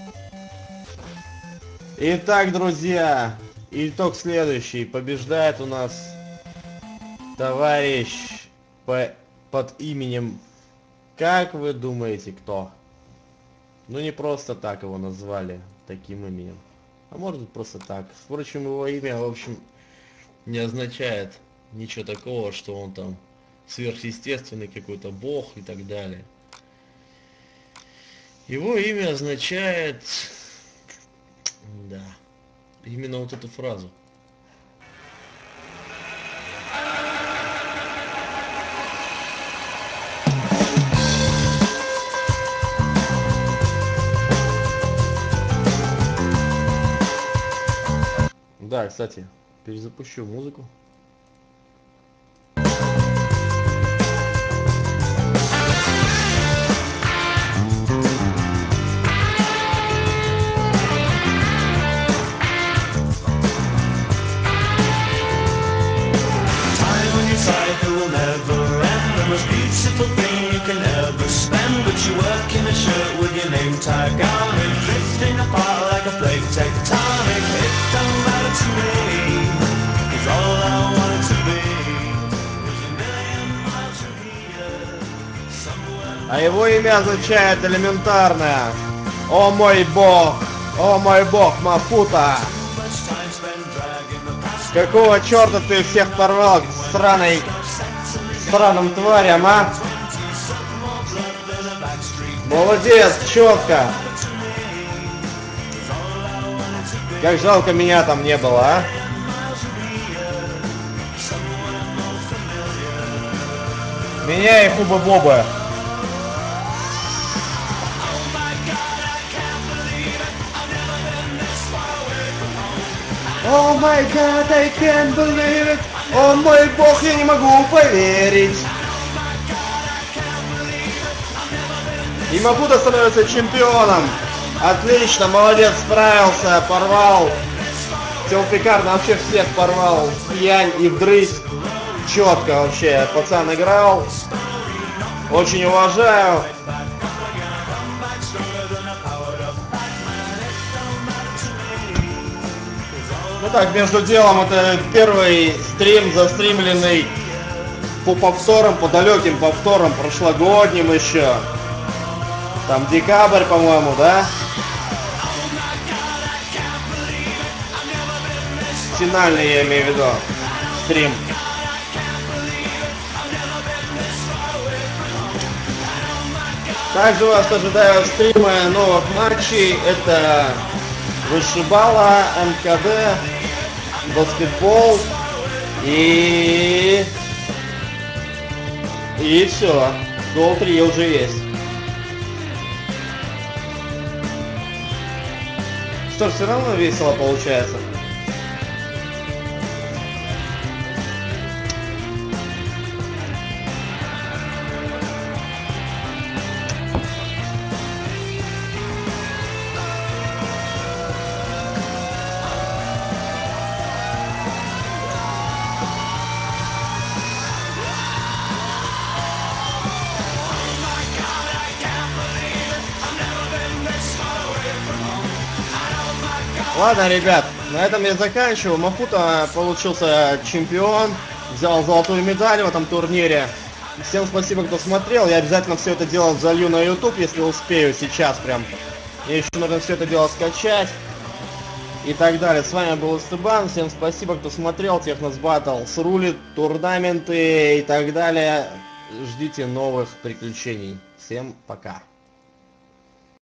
[SPEAKER 1] Итак, друзья, итог следующий. Побеждает у нас товарищ по, под именем... Как вы думаете, кто? Ну, не просто так его назвали таким именем. А может быть, просто так. Впрочем, его имя, в общем, не означает ничего такого, что он там сверхъестественный какой-то бог и так далее. Его имя означает... Да, именно вот эту фразу. Да, кстати, перезапущу музыку.
[SPEAKER 3] Beautiful thing you can ever spend, but you work in a shirt with your name tag on it, drifting apart like a plate tectonic. It don't matter to me, 'cause all I wanted to be was a million miles from here, somewhere.
[SPEAKER 1] А его имя означает элементарное. О мой бог! О мой бог, Мафута! Какого черта ты всех порвал к сраной... странным тварям, а? Молодец, четко. Как жалко, меня там не было, а? Меня и Хуба-Боба. О май гад, I can't believe it. О мой бог, я не могу поверить. И Мафута становится чемпионом. Отлично, молодец, справился, порвал. Целпекарно вообще всех порвал. Пьянь и вдрызг. Четко вообще, пацан играл. Очень уважаю. Ну так, между делом, это первый стрим, застримленный по повторам, по далеким повторам, прошлогодним еще. Там декабрь, по-моему, да? Финальный, я имею в виду, стрим. Также вас ожидают стримы новых матчей. Это вышибала, эм ка дэ, баскетбол и... И все. Гол три уже есть. Что ж, все равно весело получается. Ладно, ребят, на этом я заканчиваю. Мафута получился чемпион, взял золотую медаль в этом турнире. Всем спасибо, кто смотрел. Я обязательно все это дело залью на YouTube, если успею сейчас прям. Мне еще нужно все это дело скачать и так далее. С вами был Стебан. Всем спасибо, кто смотрел. Технос Баттлс рулит, турнаменты и так далее. Ждите новых приключений. Всем пока.